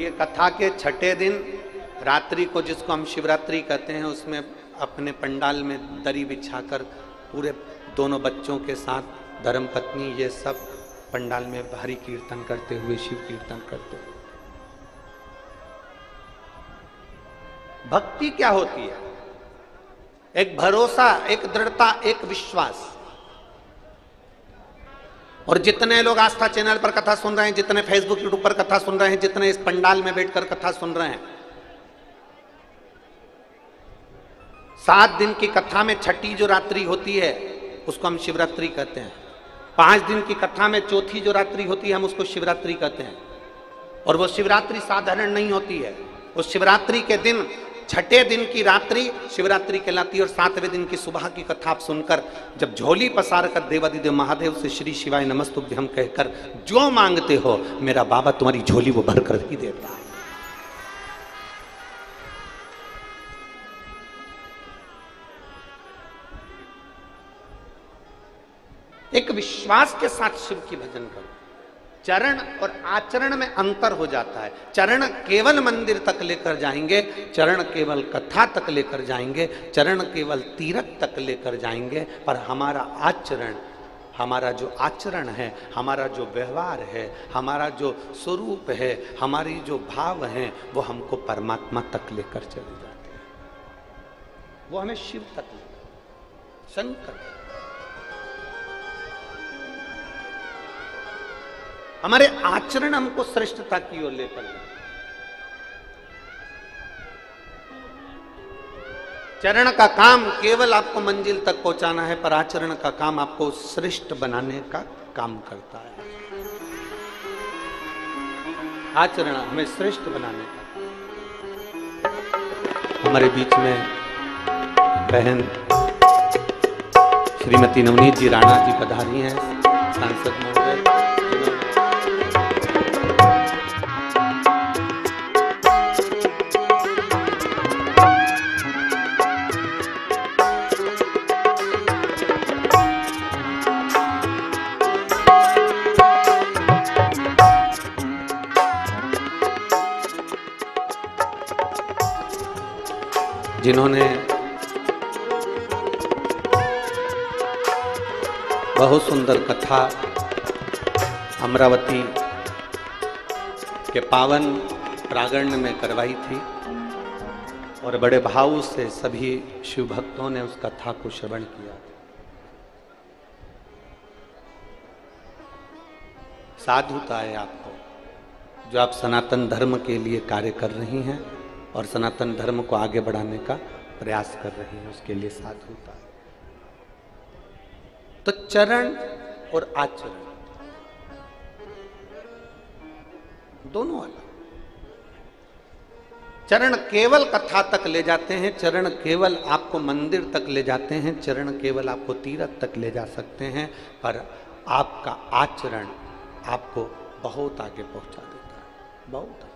देखिए, कथा के छठे दिन रात्रि को, जिसको हम शिवरात्रि कहते हैं, उसमें अपने पंडाल में दरी बिछाकर पूरे दोनों बच्चों के साथ धर्म पत्नी ये सब पंडाल में हरि कीर्तन करते हुए, शिव कीर्तन करते हुए। भक्ति क्या होती है? एक भरोसा, एक दृढ़ता, एक विश्वास। और जितने लोग आस्था चैनल पर कथा सुन रहे हैं, जितने फेसबुक यूट्यूब पर कथा सुन रहे हैं, जितने इस पंडाल में बैठकर कथा सुन रहे हैं, 7 दिन की कथा में छठी जो रात्रि होती है उसको हम शिवरात्रि कहते हैं। 5 दिन की कथा में चौथी जो रात्रि होती है हम उसको शिवरात्रि कहते हैं। और वो शिवरात्रि साधारण नहीं होती है। उस शिवरात्रि के दिन, छठे दिन की रात्रि शिवरात्रि कहलाती है। और 7वें दिन की सुबह की कथा आप सुनकर जब झोली पसार कर देवादिदेव महादेव से श्री शिवाय नमस्तुभ्यं कहकर जो मांगते हो मेरा बाबा तुम्हारी झोली वो भर कर ही देता है। एक विश्वास के साथ शिव की भजन करो। चरण और आचरण में अंतर हो जाता है। चरण केवल मंदिर तक लेकर जाएंगे, चरण केवल कथा तक लेकर जाएंगे, चरण केवल तीर्थ तक लेकर जाएंगे, पर हमारा आचरण, हमारा जो आचरण है, हमारा जो व्यवहार है, हमारा जो स्वरूप है, हमारी जो भाव है, वो हमको परमात्मा तक लेकर चले जाते हैं। वो हमें शिव तक लेकर, शंकर, हमारे आचरण हमको श्रेष्ठता की ओर लेकर जाए। चरण का काम केवल आपको मंजिल तक पहुंचाना है, पर आचरण का काम आपको श्रेष्ठ बनाने का काम करता है। आचरण हमें श्रेष्ठ बनाने का। हमारे बीच में बहन श्रीमती नवनीत जी राणा जी पधारी हैं, सांसद महोदय। जिन्होंने बहुत सुंदर कथा अमरावती के पावन प्रांगण में करवाई थी और बड़े भाव से सभी शिव भक्तों ने उस कथा को श्रवण किया। साधुता है आपको, जो आप सनातन धर्म के लिए कार्य कर रही हैं और सनातन धर्म को आगे बढ़ाने का प्रयास कर रही हैं, उसके लिए साधुता। तो चरण और आचरण दोनों अलग। चरण केवल कथा तक ले जाते हैं, चरण केवल आपको मंदिर तक ले जाते हैं, चरण केवल आपको तीर्थ तक ले जा सकते हैं, पर आपका आचरण आपको बहुत आगे पहुंचा देता है, बहुत आगे।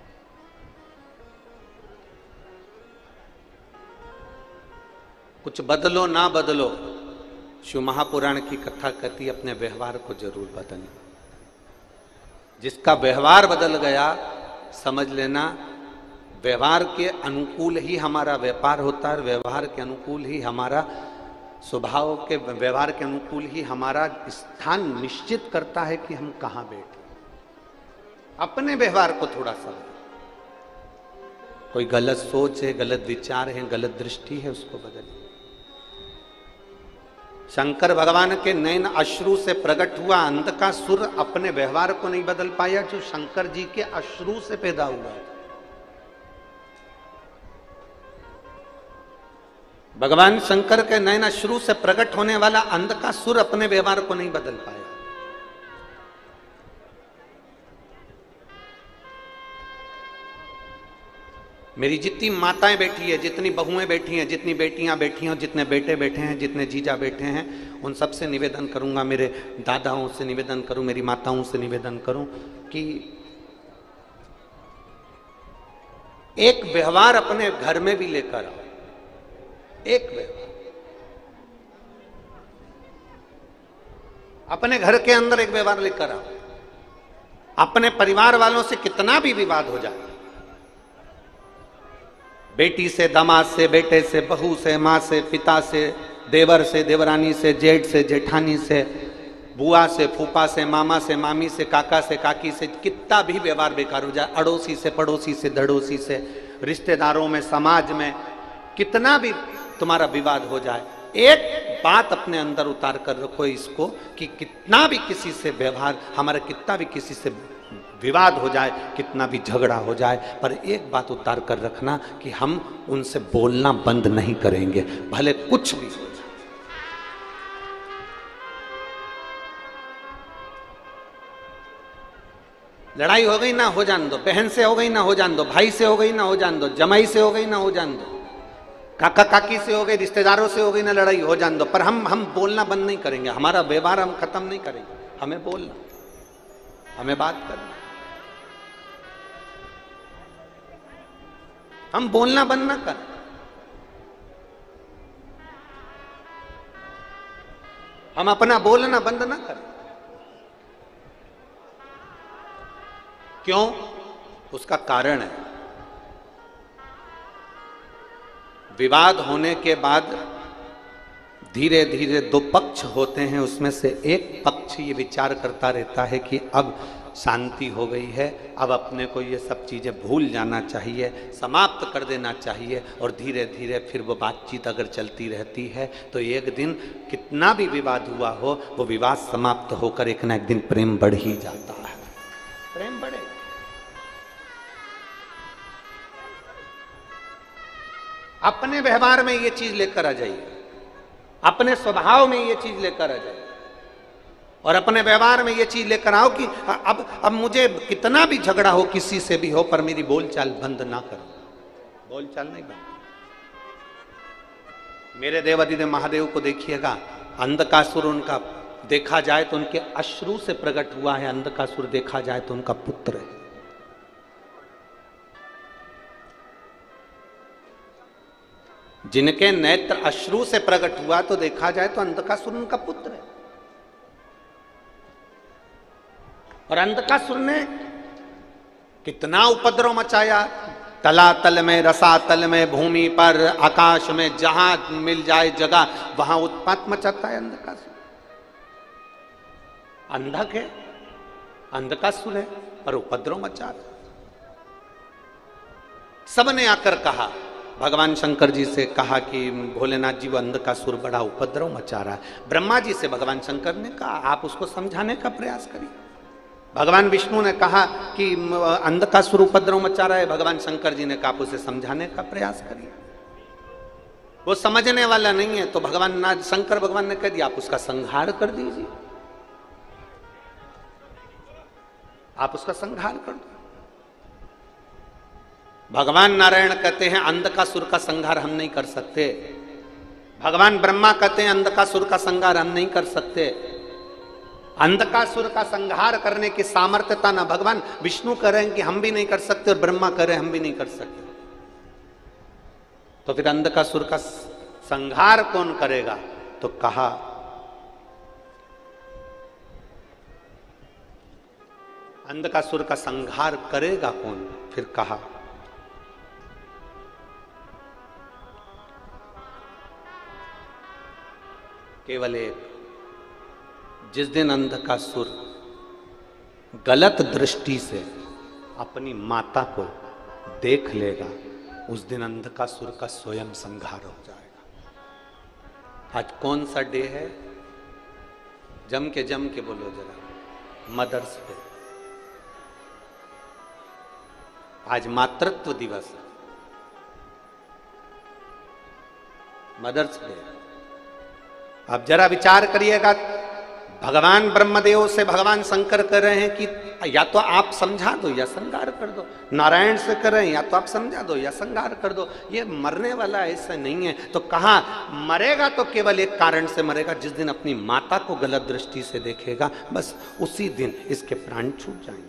कुछ बदलो ना बदलो, शिव महापुराण की कथा कहती है अपने व्यवहार को जरूर बदलें। जिसका व्यवहार बदल गया, समझ लेना व्यवहार के अनुकूल ही हमारा व्यापार होता है, व्यवहार के अनुकूल ही हमारा स्वभाव के, व्यवहार के अनुकूल ही हमारा स्थान निश्चित करता है कि हम कहां बैठे। अपने व्यवहार को थोड़ा सा, कोई गलत सोच है, गलत विचार है, गलत दृष्टि है, उसको बदलिए। शंकर भगवान के नयन अश्रु से प्रकट हुआ अंध का सुर अपने व्यवहार को नहीं बदल पाया, जो शंकर जी के अश्रु से पैदा हुआ है। भगवान शंकर के नयन अश्रु से प्रकट होने वाला अंध का सुर अपने व्यवहार को नहीं बदल पाया। मेरी जितनी माताएं बैठी है, जितनी बहुएं बैठी हैं, जितनी बेटियां बैठी हैं और जितने बेटे बैठे हैं, जितने जीजा बैठे हैं, उन सब से निवेदन करूंगा, मेरे दादाओं से निवेदन करूं, मेरी माताओं से निवेदन करूं कि एक व्यवहार अपने घर में भी लेकर आओ। एक व्यवहार अपने घर के अंदर एक व्यवहार लेकर आओ। अपने परिवार वालों से कितना भी विवाद हो जाए, बेटी से, दामाद से, बेटे से, बहू से, माँ से, पिता से, देवर से, देवरानी से, जेठ से, जेठानी से, बुआ से, फूफा से, मामा से, मामी से, काका से, काकी से, कितना भी व्यवहार बेकार हो जाए, अड़ोसी से, पड़ोसी से, धड़ोसी से, रिश्तेदारों में, समाज में कितना भी तुम्हारा विवाद हो जाए, एक बात अपने अंदर उतार कर रखो इसको कि कितना भी किसी से व्यवहार हमारा, कितना भी किसी से विवाद हो जाए, कितना भी झगड़ा हो जाए, पर एक बात उतार कर रखना कि हम उनसे बोलना बंद नहीं करेंगे, भले कुछ भी हो जाए। लड़ाई हो गई ना हो जान दो, बहन से हो गई ना हो जान दो, भाई से हो गई ना हो जान दो, जमाई से हो गई ना हो जान दो, काका काकी से हो गई, रिश्तेदारों से हो गई ना लड़ाई हो जान दो, पर हम बोलना बंद नहीं करेंगे, हमारा व्यवहार हम खत्म नहीं करेंगे, हमें बोलना, हमें बात करना, हम बोलना बंद ना करें। हम अपना बोलना बंद ना करें। क्यों? उसका कारण है, विवाद होने के बाद धीरे धीरे दो पक्ष होते हैं, उसमें से एक पक्ष ये विचार करता रहता है कि अब शांति हो गई है, अब अपने को ये सब चीज़ें भूल जाना चाहिए, समाप्त कर देना चाहिए, और धीरे धीरे फिर वो बातचीत अगर चलती रहती है तो एक दिन कितना भी विवाद हुआ हो, वो विवाद समाप्त होकर एक ना एक दिन प्रेम बढ़ ही जाता है, प्रेम बढ़ेगा। अपने व्यवहार में ये चीज लेकर आ जाइए, अपने स्वभाव में ये चीज लेकर आ जाइए, और अपने व्यवहार में ये चीज लेकर आओ कि अब मुझे कितना भी झगड़ा हो किसी से भी हो, पर मेरी बोलचाल बंद ना करो, बोलचाल नहीं बंद। मेरे देवादिदेव महादेव को देखिएगा, अंधकासुर उनका देखा जाए तो उनके अश्रु से प्रकट हुआ है, अंधकासुर देखा जाए तो उनका पुत्र है। जिनके नेत्र अश्रु से प्रकट हुआ तो देखा जाए तो अंधकासुर उनका पुत्र है। और अंधकासुर ने कितना उपद्रव मचाया, तलातल में, रसातल में, भूमि पर, आकाश में, जहां मिल जाए जगह वहां उत्पात मचाता है अंधकासुर। अंधक है, अंधकासुर है, पर उपद्रव मचा रहा। सबने आकर कहा, भगवान शंकर जी से कहा कि भोलेनाथ जी वो अंधकासुर बड़ा उपद्रव मचा रहा है। ब्रह्मा जी से भगवान शंकर ने कहा आप उसको समझाने का प्रयास करिए। भगवान विष्णु ने कहा कि अंधकासुर उपद्रव मचा रहा है, भगवान शंकर जी ने कहा आप उसे समझाने का प्रयास करिए। वो समझने वाला नहीं है तो भगवान शंकर भगवान ने कह दिया आप उसका संहार कर दीजिए, आप उसका संहार कर दो। भगवान नारायण कहते हैं अंधकासुर का संहार हम नहीं कर सकते, भगवान ब्रह्मा कहते हैं अंधकासुर का संहार हम नहीं कर सकते। अंधकासुर का संहार करने की सामर्थ्यता ना भगवान विष्णु कह रहे हैं कि हम भी नहीं कर सकते, और ब्रह्मा कह रहे हैं हम भी नहीं कर सकते। तो फिर अंधकासुर का संहार कौन करेगा? तो कहा अंधकासुर का संहार करेगा कौन? फिर कहा केवल एक, जिस दिन अंधकासुर गलत दृष्टि से अपनी माता को देख लेगा उस दिन अंधकासुर का स्वयं संहार हो जाएगा। आज कौन सा डे है? जम के बोलो जरा, मदर्स डे। आज मातृत्व दिवस है, मदर्स डे। अब जरा विचार करिएगा, भगवान ब्रह्मदेव से भगवान शंकर कर रहे हैं कि या तो आप समझा दो या संहार कर दो, नारायण से कर रहे हैं या तो आप समझा दो या संहार कर दो। ये मरने वाला ऐसा नहीं है। तो कहा मरेगा तो केवल एक कारण से मरेगा, जिस दिन अपनी माता को गलत दृष्टि से देखेगा बस उसी दिन इसके प्राण छूट जाएंगे।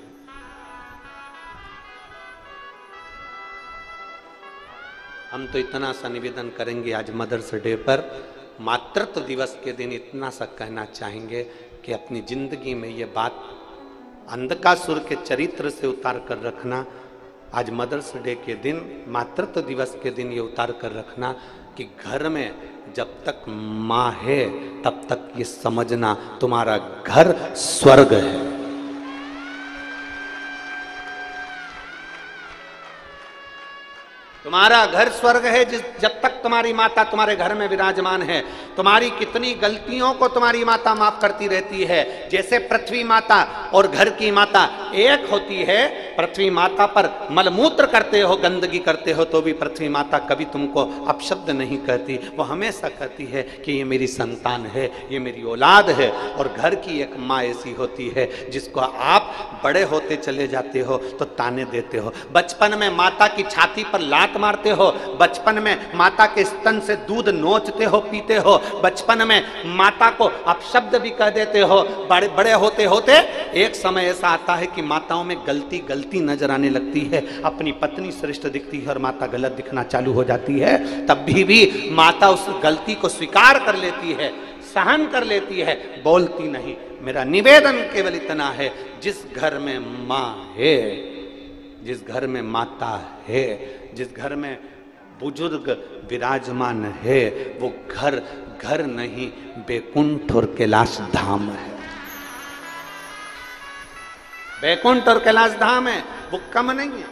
हम तो इतना सा निवेदन करेंगे आज मदर्स डे पर, मातृत्व दिवस के दिन इतना सा कहना चाहेंगे कि अपनी जिंदगी में ये बात अंधकासुर के चरित्र से उतार कर रखना। आज मदर्स डे के दिन, मातृत्व दिवस के दिन ये उतार कर रखना कि घर में जब तक माँ है तब तक ये समझना तुम्हारा घर स्वर्ग है। तुम्हारा घर स्वर्ग है जब तक तुम्हारी माता तुम्हारे घर में विराजमान है। तुम्हारी कितनी गलतियों को तुम्हारी माता माफ करती रहती है। जैसे पृथ्वी माता और घर की माता एक होती है, पृथ्वी माता पर मलमूत्र करते हो, गंदगी करते हो, तो भी पृथ्वी माता कभी तुमको अपशब्द नहीं कहती। वो हमेशा कहती है कि ये मेरी संतान है, ये मेरी औलाद है। और घर की एक माँ ऐसी होती है जिसको आप बड़े होते चले जाते हो तो ताने देते हो। बचपन में माता की छाती पर लात मारते हो, बचपन में माता के स्तन से दूध नोचते हो, पीते हो, बचपन में माता को अपशब्द भी कह देते हो। बड़े बड़े होते होते एक समय ऐसा आता है कि माताओं में गलती गलती नजर आने लगती है। अपनी पत्नी श्रेष्ठ दिखती है और माता गलत दिखना चालू हो जाती है। तब भी माता उस गलती को स्वीकार कर लेती है, सहन कर लेती है, बोलती नहीं। मेरा निवेदन केवल इतना है, जिस घर में माँ है, जिस घर में माता है, जिस घर में बुजुर्ग विराजमान है, वो घर घर नहीं बैकुंठ और कैलाश धाम है। बैकुंठ और कैलाश धाम है, वो कम नहीं है।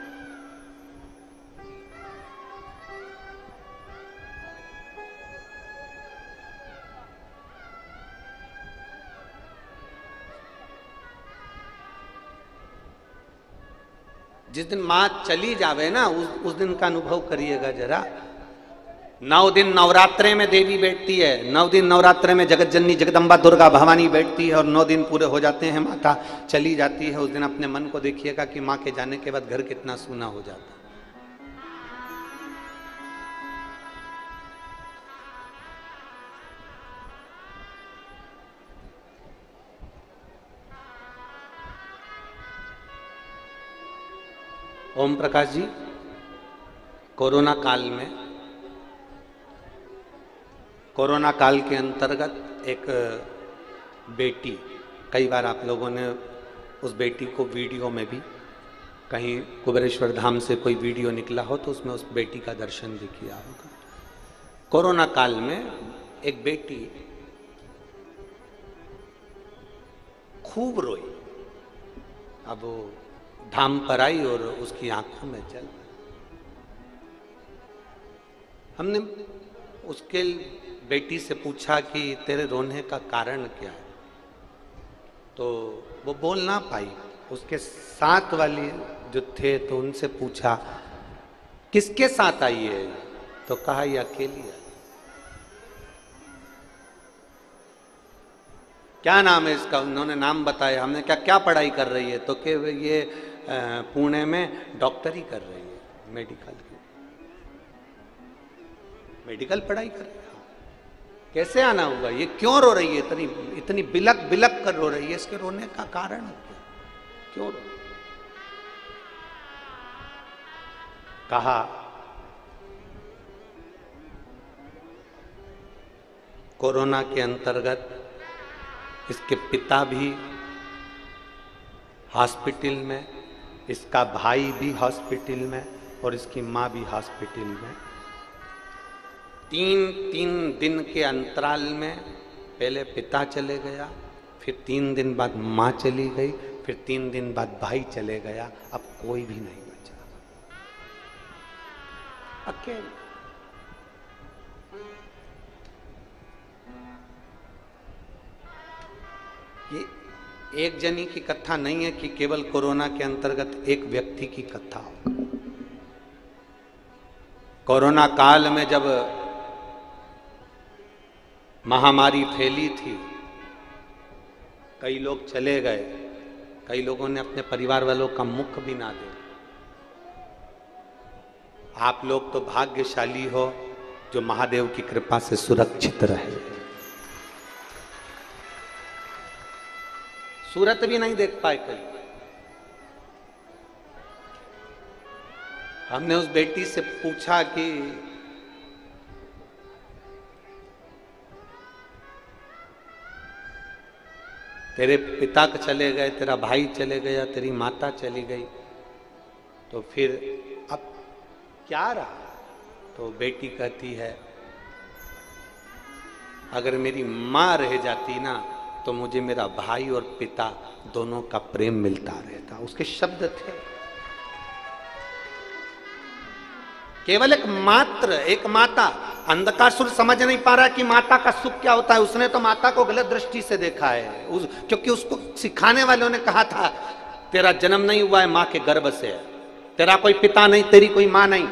जिस दिन मां चली जावे ना, उस दिन का अनुभव करिएगा जरा। 9 दिन नवरात्रे में देवी बैठती है, 9 दिन नवरात्रे में जगत जननी जगदम्बा दुर्गा भवानी बैठती है और 9 दिन पूरे हो जाते हैं, माता चली जाती है। उस दिन अपने मन को देखिएगा कि मां के जाने के बाद घर कितना सूना हो जाता है। ओम प्रकाश जी, कोरोना काल के अंतर्गत एक बेटी, कई बार आप लोगों ने उस बेटी को वीडियो में भी, कहीं कुबेरेश्वर धाम से कोई वीडियो निकला हो तो उसमें उस बेटी का दर्शन भी किया होगा। कोरोना काल में एक बेटी खूब रोई। अब वो धाम पर आई और उसकी आंखों में जल। हमने उसके बेटी से पूछा कि तेरे रोने का कारण क्या है, तो वो बोल ना पाई। उसके साथ वाली जो थे तो उनसे पूछा किसके साथ आई है, तो कहा ये अकेली है। क्या नाम है इसका, उन्होंने नाम बताया। हमने क्या पढ़ाई कर रही है, तो कि ये पुणे में डॉक्टरी कर रही है, मेडिकल पढ़ाई कर रही है। कैसे आना हुआ, ये क्यों रो रही है, इतनी बिलक बिलक कर रो रही है, इसके रोने का कारण क्या, क्यों रो? कहा कोरोना के अंतर्गत इसके पिता भी हॉस्पिटल में, इसका भाई भी हॉस्पिटल में और इसकी माँ भी हॉस्पिटल में। 3 दिन के अंतराल में पहले पिता चले गया, फिर 3 दिन बाद माँ चली गई, फिर 3 दिन बाद भाई चले गया। अब कोई भी नहीं बचा, अकेले। ये एक जनी की कथा नहीं है कि केवल कोरोना के अंतर्गत एक व्यक्ति की कथा हो। कोरोना काल में जब महामारी फैली थी, कई लोग चले गए, कई लोगों ने अपने परिवार वालों का मुख भी ना देखा। आप लोग तो भाग्यशाली हो जो महादेव की कृपा से सुरक्षित रहे। सूरत भी नहीं देख पाए कई। हमने उस बेटी से पूछा कि तेरे पिता चले गए, तेरा भाई चले गया, तेरी माता चली गई, तो फिर अब क्या रहा? तो बेटी कहती है अगर मेरी मां रह जाती ना तो मुझे मेरा भाई और पिता दोनों का प्रेम मिलता रहता। उसके शब्द थे। केवल एक मात्र, एक माता। अंधकासुर समझ नहीं पा रहा कि माता का सुख क्या होता है। उसने तो माता को गलत दृष्टि से देखा है, क्योंकि उसको सिखाने वालों ने कहा था तेरा जन्म नहीं हुआ है मां के गर्भ से, तेरा कोई पिता नहीं, तेरी कोई मां नहीं।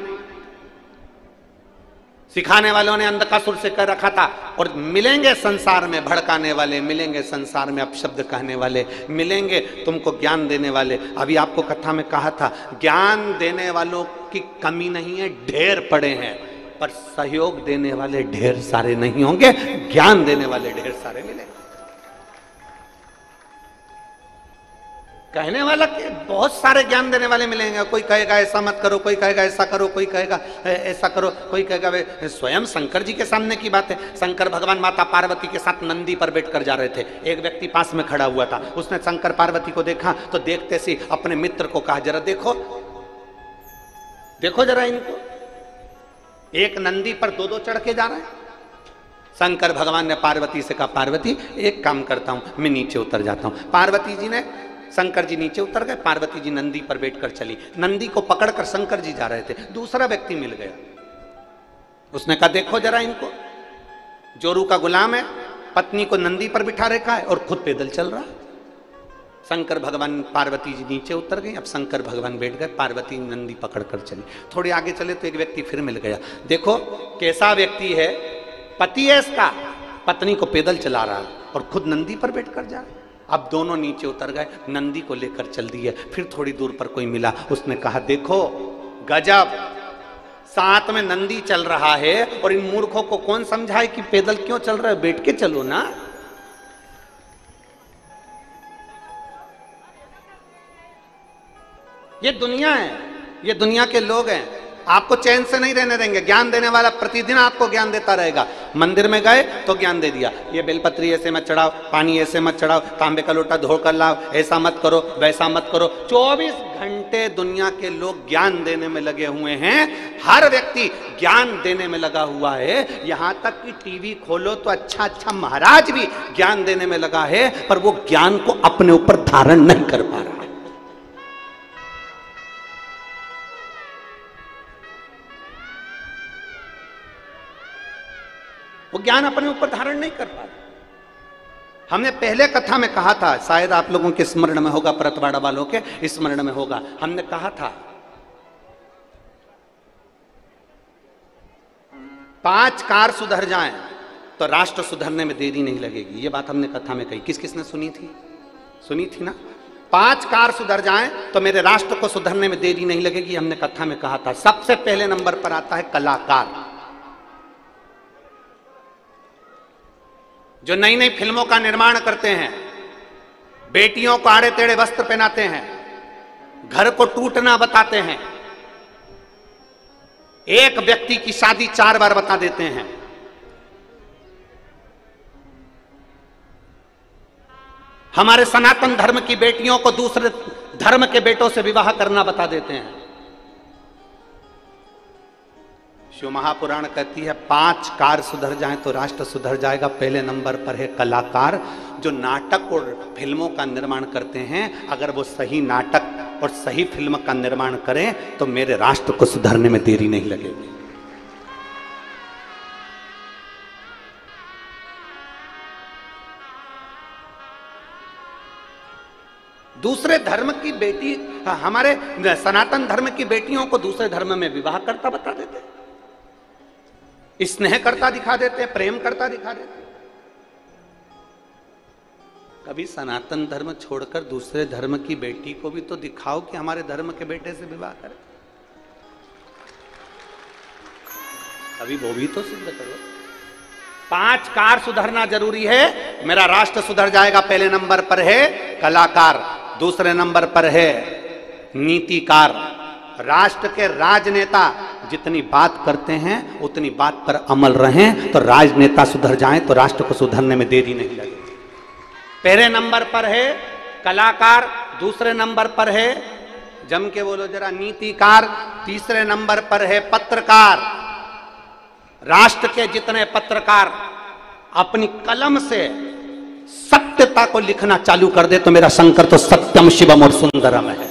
सिखाने वालों ने अंधकासुर से कह रखा था। और मिलेंगे संसार में भड़काने वाले, मिलेंगे संसार में अपशब्द कहने वाले, मिलेंगे तुमको ज्ञान देने वाले। अभी आपको कथा में कहा था ज्ञान देने वालों की कमी नहीं है, ढेर पड़े हैं, पर सहयोग देने वाले ढेर सारे नहीं होंगे, ज्ञान देने वाले ढेर सारे मिलेंगे। कहने वाला के बहुत सारे ज्ञान देने वाले मिलेंगे। कोई कहेगा ऐसा मत करो, कोई कहेगा ऐसा करो, कोई कहेगा ऐसा करो, कोई कहेगा। स्वयं शंकर जी के सामने की बात है। शंकर भगवान माता पार्वती के साथ नंदी पर बैठकर जा रहे थे। एक व्यक्ति पास में खड़ा हुआ था, उसने शंकर पार्वती को देखा तो देखते सी अपने मित्र को कहा जरा देखो, देखो जरा इनको, एक नंदी पर दो दो चढ़ के जा रहे हैं। शंकर भगवान ने पार्वती से कहा पार्वती एक काम करता हूं, मैं नीचे उतर जाता हूं। पार्वती जी ने, शंकर जी नीचे उतर गए, पार्वती जी नंदी पर बैठकर चली। नंदी को पकड़कर शंकर जी जा रहे थे, दूसरा व्यक्ति मिल गया। उसने कहा देखो जरा इनको, जोरू का गुलाम है, पत्नी को नंदी पर बिठा रखा है और खुद पैदल चल रहा है। शंकर भगवान, पार्वती जी नीचे उतर गई। अब शंकर भगवान बैठ गए, पार्वती नंदी पकड़कर चली। थोड़ी आगे चले तो एक व्यक्ति फिर मिल गया। देखो कैसा व्यक्ति है, पति है इसका, पत्नी को पैदल चला रहा है और खुद नंदी पर बैठकर जा रहा है। अब दोनों नीचे उतर गए, नंदी को लेकर चल दिए। फिर थोड़ी दूर पर कोई मिला, उसने कहा देखो गजब, साथ में नंदी चल रहा है और इन मूर्खों को कौन समझाए कि पैदल क्यों चल रहा है, बैठ के चलो ना। ये दुनिया है, ये दुनिया के लोग हैं, आपको चैन से नहीं रहने देंगे। ज्ञान देने वाला प्रतिदिन आपको ज्ञान देता रहेगा। मंदिर में गए तो ज्ञान दे दिया, ये बेलपत्री ऐसे मत चढ़ाओ, पानी ऐसे मत चढ़ाओ, तांबे का लोटा धोकर लाओ, ऐसा मत करो, वैसा मत करो। 24 घंटे दुनिया के लोग ज्ञान देने में लगे हुए हैं। हर व्यक्ति ज्ञान देने में लगा हुआ है। यहां तक कि टीवी खोलो तो अच्छा अच्छा महाराज भी ज्ञान देने में लगा है, पर वो ज्ञान को अपने ऊपर धारण नहीं कर पा रहा। वो ज्ञान अपने ऊपर धारण नहीं कर पा रहा। हमने पहले कथा में कहा था, शायद आप लोगों के स्मरण में होगा, परतवाड़ा वालों के स्मरण में होगा, हमने कहा था 5 कार सुधर जाएं तो राष्ट्र सुधरने में देरी नहीं लगेगी। ये बात हमने कथा में कही। किस किसने सुनी थी? सुनी थी ना। 5 कार सुधर जाएं तो मेरे राष्ट्र को सुधरने में देरी नहीं लगेगी, हमने कथा में कहा था। सबसे पहले नंबर पर आता है कलाकार, जो नई नई फिल्मों का निर्माण करते हैं, बेटियों को आड़े टेढ़े वस्त्र पहनाते हैं, घर को टूटना बताते हैं, एक व्यक्ति की शादी 4 बार बता देते हैं, हमारे सनातन धर्म की बेटियों को दूसरे धर्म के बेटों से विवाह करना बता देते हैं। शिव महापुराण कहती है 5 कार सुधर जाएं तो राष्ट्र सुधर जाएगा। पहले नंबर पर है कलाकार, जो नाटक और फिल्मों का निर्माण करते हैं। अगर वो सही नाटक और सही फिल्म का निर्माण करें तो मेरे राष्ट्र को सुधरने में देरी नहीं लगेगी। दूसरे धर्म की बेटी, हमारे सनातन धर्म की बेटियों को दूसरे धर्म में विवाह करता बता देते, स्नेह करता दिखा देते, प्रेम करता दिखा देते। कभी सनातन धर्म छोड़कर दूसरे धर्म की बेटी को भी तो दिखाओ कि हमारे धर्म के बेटे से विवाह करे, कभी वो भी तो सिद्ध करो। 5 कार सुधरना जरूरी है, मेरा राष्ट्र सुधर जाएगा। पहले नंबर पर है कलाकार, दूसरे नंबर पर है नीतिकार। राष्ट्र के राजनेता जितनी बात करते हैं उतनी बात पर अमल रहें तो राजनेता सुधर जाएं तो राष्ट्र को सुधरने में देरी नहीं लगेगी। पहले नंबर पर है कलाकार, दूसरे नंबर पर है, जम के बोलो जरा, नीतिकार, तीसरे नंबर पर है पत्रकार। राष्ट्र के जितने पत्रकार अपनी कलम से सत्यता को लिखना चालू कर दे तो मेरा शंकर तो सत्यम शिवम और सुंदरम है।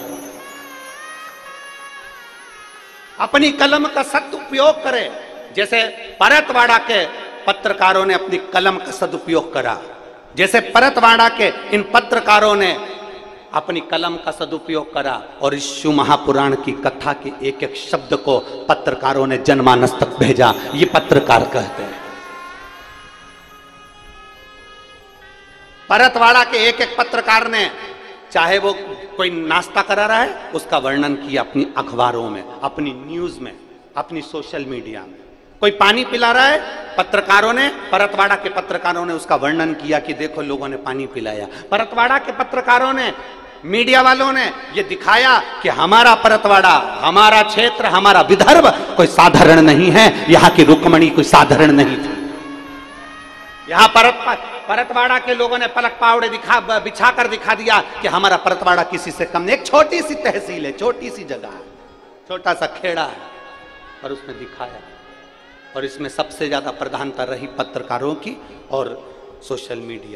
अपनी कलम का सदुपयोग करे, जैसे परतवाड़ा के पत्रकारों ने अपनी कलम का सदुपयोग करा, जैसे परतवाड़ा के इन पत्रकारों ने अपनी कलम का सदुपयोग करा और इस शिव महापुराण की कथा के एक एक शब्द को पत्रकारों ने जनमानस तक भेजा। ये पत्रकार कहते हैं। परतवाड़ा के एक एक पत्रकार ने, चाहे वो कोई नाश्ता करा रहा है उसका वर्णन किया अपनी अखबारों में, अपनी न्यूज में, अपनी सोशल मीडिया में। कोई पानी पिला रहा है, पत्रकारों ने, परतवाड़ा के पत्रकारों ने उसका वर्णन किया कि देखो लोगों ने पानी पिलाया। परतवाड़ा के पत्रकारों ने, मीडिया वालों ने ये दिखाया कि हमारा परतवाड़ा, हमारा क्षेत्र, हमारा विदर्भ कोई साधारण नहीं है, यहाँ की रुक्मणी कोई साधारण नहीं थी। यहाँ परतवाड़ा के लोगों ने पलक पावड़े बिछाकर दिखा दिया कि हमारा परतवाड़ा किसी से कम नहीं। एक छोटी सी तहसील है, छोटी सी जगह है, छोटा सा खेड़ा है, और उसमें दिखाया। और इसमें सबसे ज्यादा प्रधानता रही पत्रकारों की और सोशल मीडिया।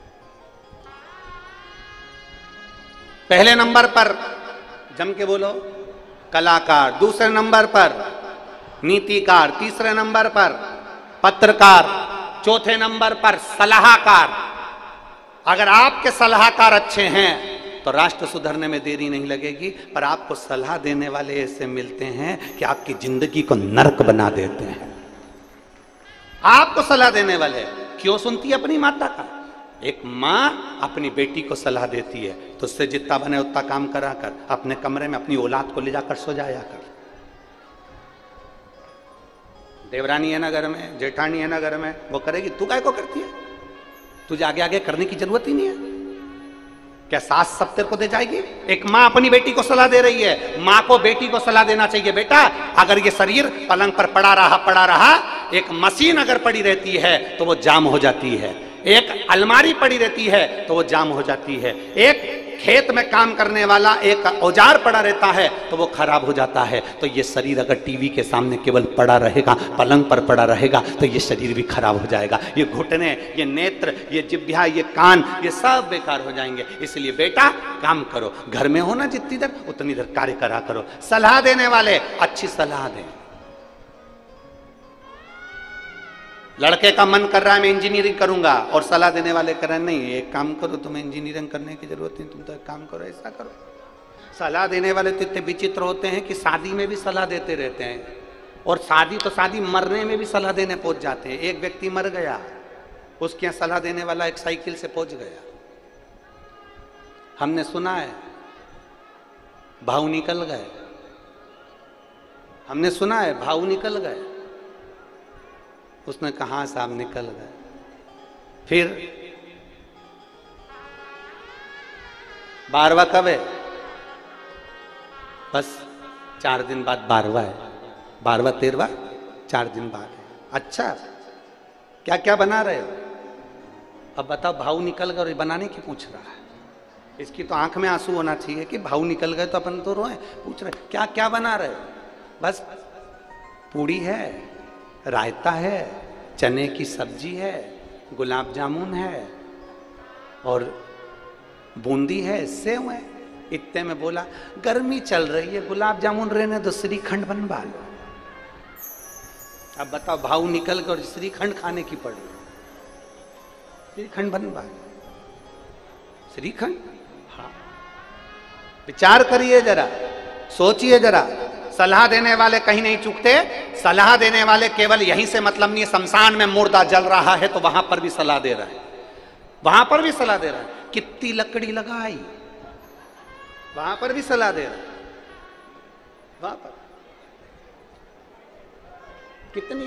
पहले नंबर पर जम के बोलो कलाकार, दूसरे नंबर पर नीतिकार, तीसरे नंबर पर पत्रकार, चौथे नंबर पर सलाहकार। अगर आपके सलाहकार अच्छे हैं तो राष्ट्र सुधरने में देरी नहीं लगेगी, पर आपको सलाह देने वाले ऐसे मिलते हैं कि आपकी जिंदगी को नरक बना देते हैं। आपको सलाह देने वाले क्यों सुनती है अपनी माता का? एक माँ अपनी बेटी को सलाह देती है तो उससे जितना बने उतना काम करा कर, अपने कमरे में अपनी औलाद को ले जाकर सो जाया कर। देवरानी है ना घर में, जेठानी है ना घर में, वो करेगी, तू काय को करती है? तुझे आगे आगे करने की जरूरत ही नहीं है। क्या सास सब तेरे को दे जाएगी? एक माँ अपनी बेटी को सलाह दे रही है। माँ को बेटी को सलाह देना चाहिए, बेटा अगर ये शरीर पलंग पर पड़ा रहा, एक मशीन अगर पड़ी रहती है तो वो जाम हो जाती है, एक अलमारी पड़ी रहती है तो वो जाम हो जाती है, एक खेत में काम करने वाला एक औजार पड़ा रहता है तो वो खराब हो जाता है। तो ये शरीर अगर टीवी के सामने केवल पड़ा रहेगा, पलंग पर पड़ा रहेगा, तो ये शरीर भी खराब हो जाएगा। ये घुटने, ये नेत्र, ये जिह्वा, ये कान, ये सब बेकार हो जाएंगे। इसलिए बेटा काम करो, घर में हो ना जितनी देर उतनी देर कार्य करा करो। सलाह देने वाले अच्छी सलाह दें। लड़के का मन कर रहा है मैं इंजीनियरिंग करूंगा और सलाह देने वाले कर रहे हैं नहीं एक काम करो, तुम्हें इंजीनियरिंग करने की जरूरत नहीं, तुम तो एक काम करो, ऐसा करो। सलाह देने वाले तो इतने विचित्र होते हैं कि शादी में भी सलाह देते रहते हैं, और शादी मरने में भी सलाह देने पहुंच जाते हैं। एक व्यक्ति मर गया, उसके यहाँ सलाह देने वाला एक साइकिल से पहुंच गया। हमने सुना है भाव निकल गए, हमने सुना है भाव निकल गए। उसने कहा साहब निकल गए। फिर 12वां कब है? बस 4 दिन बाद 12वां है, 12वां 13वां 4 दिन बाद है। अच्छा क्या क्या बना रहे हो? अब बताओ, भाव निकल गए और बनाने की पूछ रहा है। इसकी तो आंख में आंसू होना चाहिए कि भाव निकल गए तो अपन तो रोए। पूछ रहे क्या क्या बना रहे हो? बस पूड़ी है, रायता है, चने की सब्जी है, गुलाब जामुन है और बूंदी है, सेव है। इतने में बोला गर्मी चल रही है, गुलाब जामुन रहने दो, श्रीखंड बनवा लो। अब बताओ, भाव निकल कर श्रीखंड खाने की पड़ी, श्रीखंड बनवा लो। श्रीखंड, हाँ, विचार करिए जरा, सोचिए जरा। सलाह देने वाले कहीं नहीं चूकते। सलाह देने वाले केवल यहीं से मतलब नहीं है, शमशान में मुर्दा जल रहा है तो वहां पर भी सलाह दे रहा है, वहां पर भी सलाह दे रहा है। कितनी लकड़ी लगाई, वहां पर भी सलाह दे रहा है। वहां पर कितनी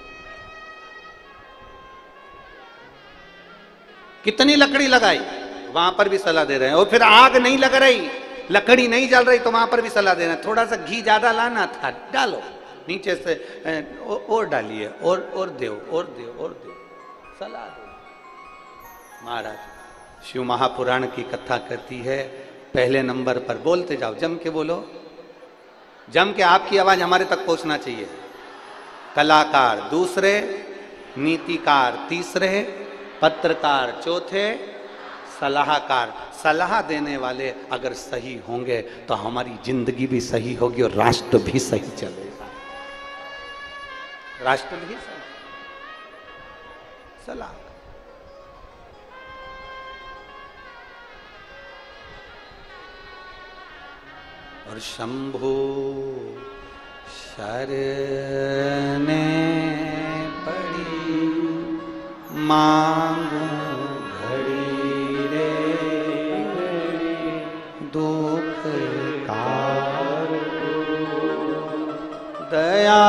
लकड़ी लगाई, वहां पर भी सलाह दे रहे हैं। और फिर आग नहीं लग रही, लकड़ी नहीं जल रही तो वहां पर भी सलाह देना, थोड़ा सा घी ज्यादा लाना था, डालो नीचे से, और डालिए, और दो, और दो, और दो, सलाह दो। महाराज शिव महापुराण की कथा कहती है, पहले नंबर पर बोलते जाओ, जम के बोलो, जम के, आपकी आवाज हमारे तक पहुंचना चाहिए। कलाकार दूसरे, नीतिकार तीसरे, पत्रकार चौथे, सलाहकार, सलाह देने वाले अगर सही होंगे तो हमारी जिंदगी भी सही होगी और राष्ट्र भी सही चलेगा। राष्ट्र भी सही, सलाह। और शंभु शरणे पड़ी मांगू घड़ी रे दुख का दया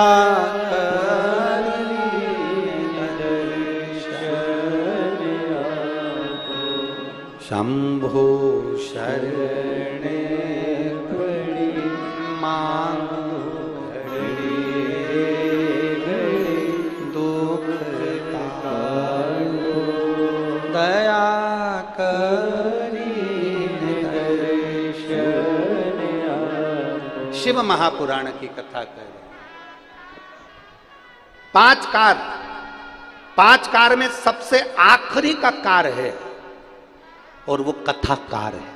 शंभु शरणे पड़ी मांगू घड़ी दुख का दया करी दर्शन। शिव महापुराण की कथा कर, पांच कार में सबसे आखिरी का कार है और वो कथाकार है।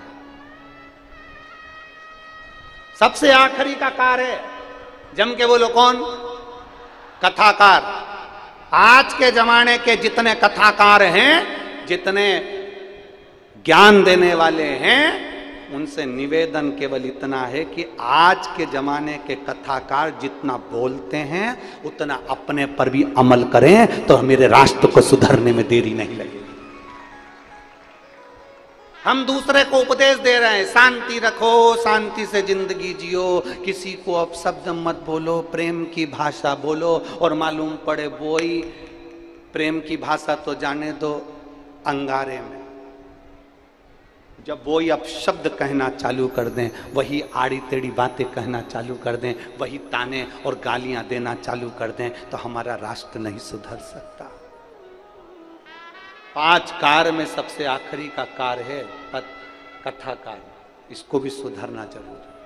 सबसे आखिरी का कार है, जम के बोलो कौन? कथाकार। आज के जमाने के जितने कथाकार हैं, जितने ज्ञान देने वाले हैं, उनसे निवेदन केवल इतना है कि आज के जमाने के कथाकार जितना बोलते हैं उतना अपने पर भी अमल करें तो मेरे राष्ट्र को सुधरने में देरी नहीं लगेगी। हम दूसरे को उपदेश दे रहे हैं, शांति रखो, शांति से जिंदगी जियो, किसी को अपशब्द मत बोलो, प्रेम की भाषा बोलो। और मालूम पड़े वही प्रेम की भाषा तो जाने दो अंगारे में, जब वही अपशब्द कहना चालू कर दें, वही आड़ी टेढ़ी बातें कहना चालू कर दें, वही ताने और गालियां देना चालू कर दें, तो हमारा राष्ट्र नहीं सुधर सकता। 5 कार में सबसे आखिरी का कार है कथाकार। इसको भी सुधरना जरूर है।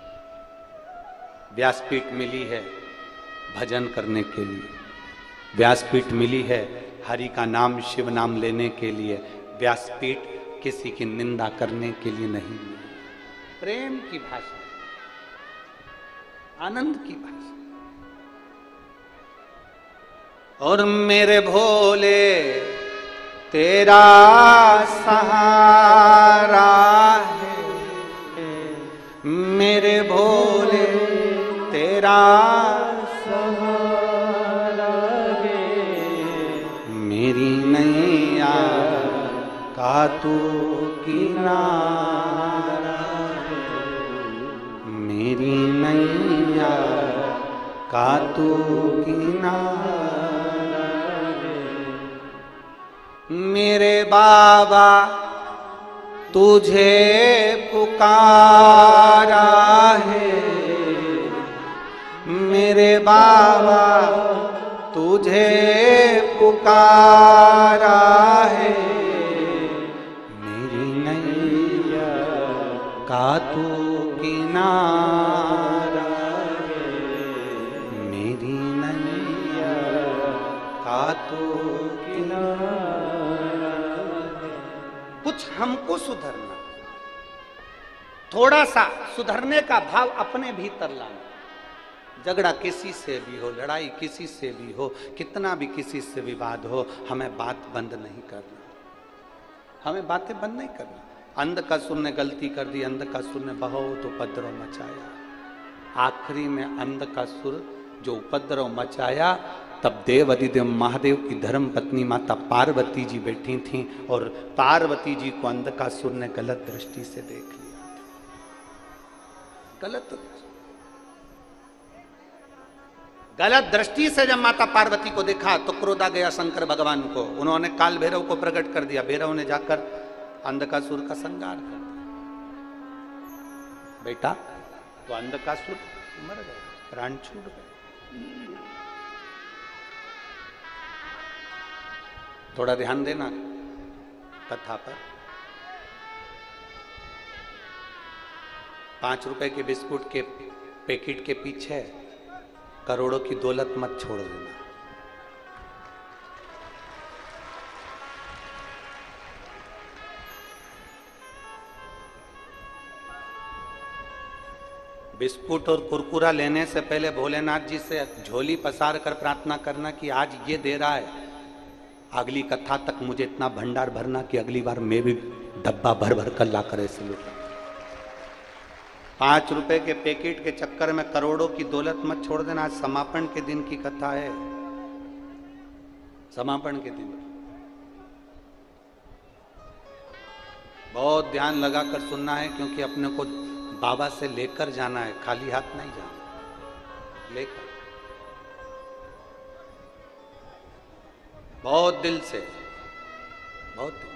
व्यासपीठ मिली है भजन करने के लिए, व्यासपीठ मिली है हरि का नाम शिव नाम लेने के लिए, व्यासपीठ किसी की निंदा करने के लिए नहीं। प्रेम की भाषा, आनंद की भाषा। और मेरे भोले तेरा सहारा है, मेरे भोले तेरा सहारा है, मेरी नैया का तू किनारा है, मेरी नैया का तू किनारा। मेरे बाबा तुझे पुकारा है, मेरे बाबा तुझे पुकारा है, मेरी नैया का तू किनारा है, मेरी नैया का तू किनारा। कुछ हमको सुधरना, थोड़ा सा सुधरने का भाव अपने भीतर लाना। झगड़ा किसी से भी हो, लड़ाई किसी से भी हो, कितना भी किसी से विवाद हो, हमें बात बंद नहीं करना, हमें बातें बंद नहीं करना। अंधकासुर ने गलती कर दी, अंधकासुर ने बहुत उपद्रव मचाया। आखिरी में अंधकासुर जो उपद्रव मचाया, तब देव अधिदेव महादेव की धर्म पत्नी माता पार्वती जी बैठी थीं और पार्वती जी को अंधकासुर ने गलत दृष्टि से देख लिया। गलत दृष्टि से जब माता पार्वती को देखा तो क्रोध आ गया शंकर भगवान को। उन्होंने काल भैरव को प्रकट कर दिया। भैरव ने जाकर अंधकासुर का संहार कर दिया। बेटा तो अंधकासुर मर गए, प्राण छूट गए। थोड़ा ध्यान देना कथा पर। 5 रुपए के बिस्कुट के पैकेट के पीछे करोड़ों की दौलत मत छोड़ देना। बिस्कुट और कुरकुरा लेने से पहले भोलेनाथ जी से झोली पसार कर प्रार्थना करना कि आज ये दे रहा है, अगली कथा तक मुझे इतना भंडार भरना कि अगली बार मैं भी डब्बा भर भर कर ला कर ऐसे लूटा। 5 रुपए के पैकेट के चक्कर में करोड़ों की दौलत मत छोड़ देना। आज समापन के दिन की कथा है, समापन के दिन बहुत ध्यान लगाकर सुनना है, क्योंकि अपने को बाबा से लेकर जाना है, खाली हाथ नहीं जाना, लेकर बहुत दिल से, बहुत दिल से।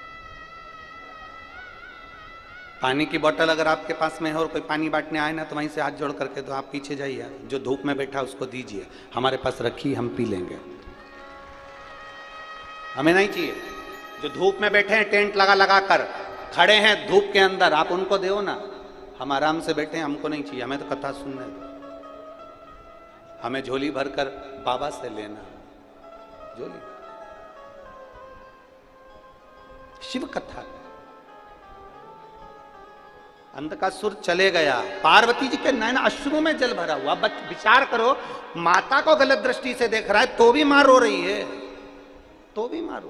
पानी की बोतल अगर आपके पास में है और कोई पानी बांटने आए ना तो वहीं से हाथ जोड़ करके तो आप पीछे जाइए, जो धूप में बैठा उसको दीजिए, हमारे पास रखी हम पी लेंगे, हमें नहीं चाहिए। जो धूप में बैठे हैं टेंट लगा लगा कर खड़े हैं धूप के अंदर, आप उनको दो ना, हम आराम से बैठे हैं, हमको नहीं चाहिए, हमें तो कथा सुनने दो। हमें झोली भरकर बाबा से लेना, झोली शिव कथा। अंत का सुर चले गया, पार्वती जी के नैन अश्रु में जल भरा हुआ। विचार करो, माता को गलत दृष्टि से देख रहा है तो भी मार रो रही है, तो भी मारो।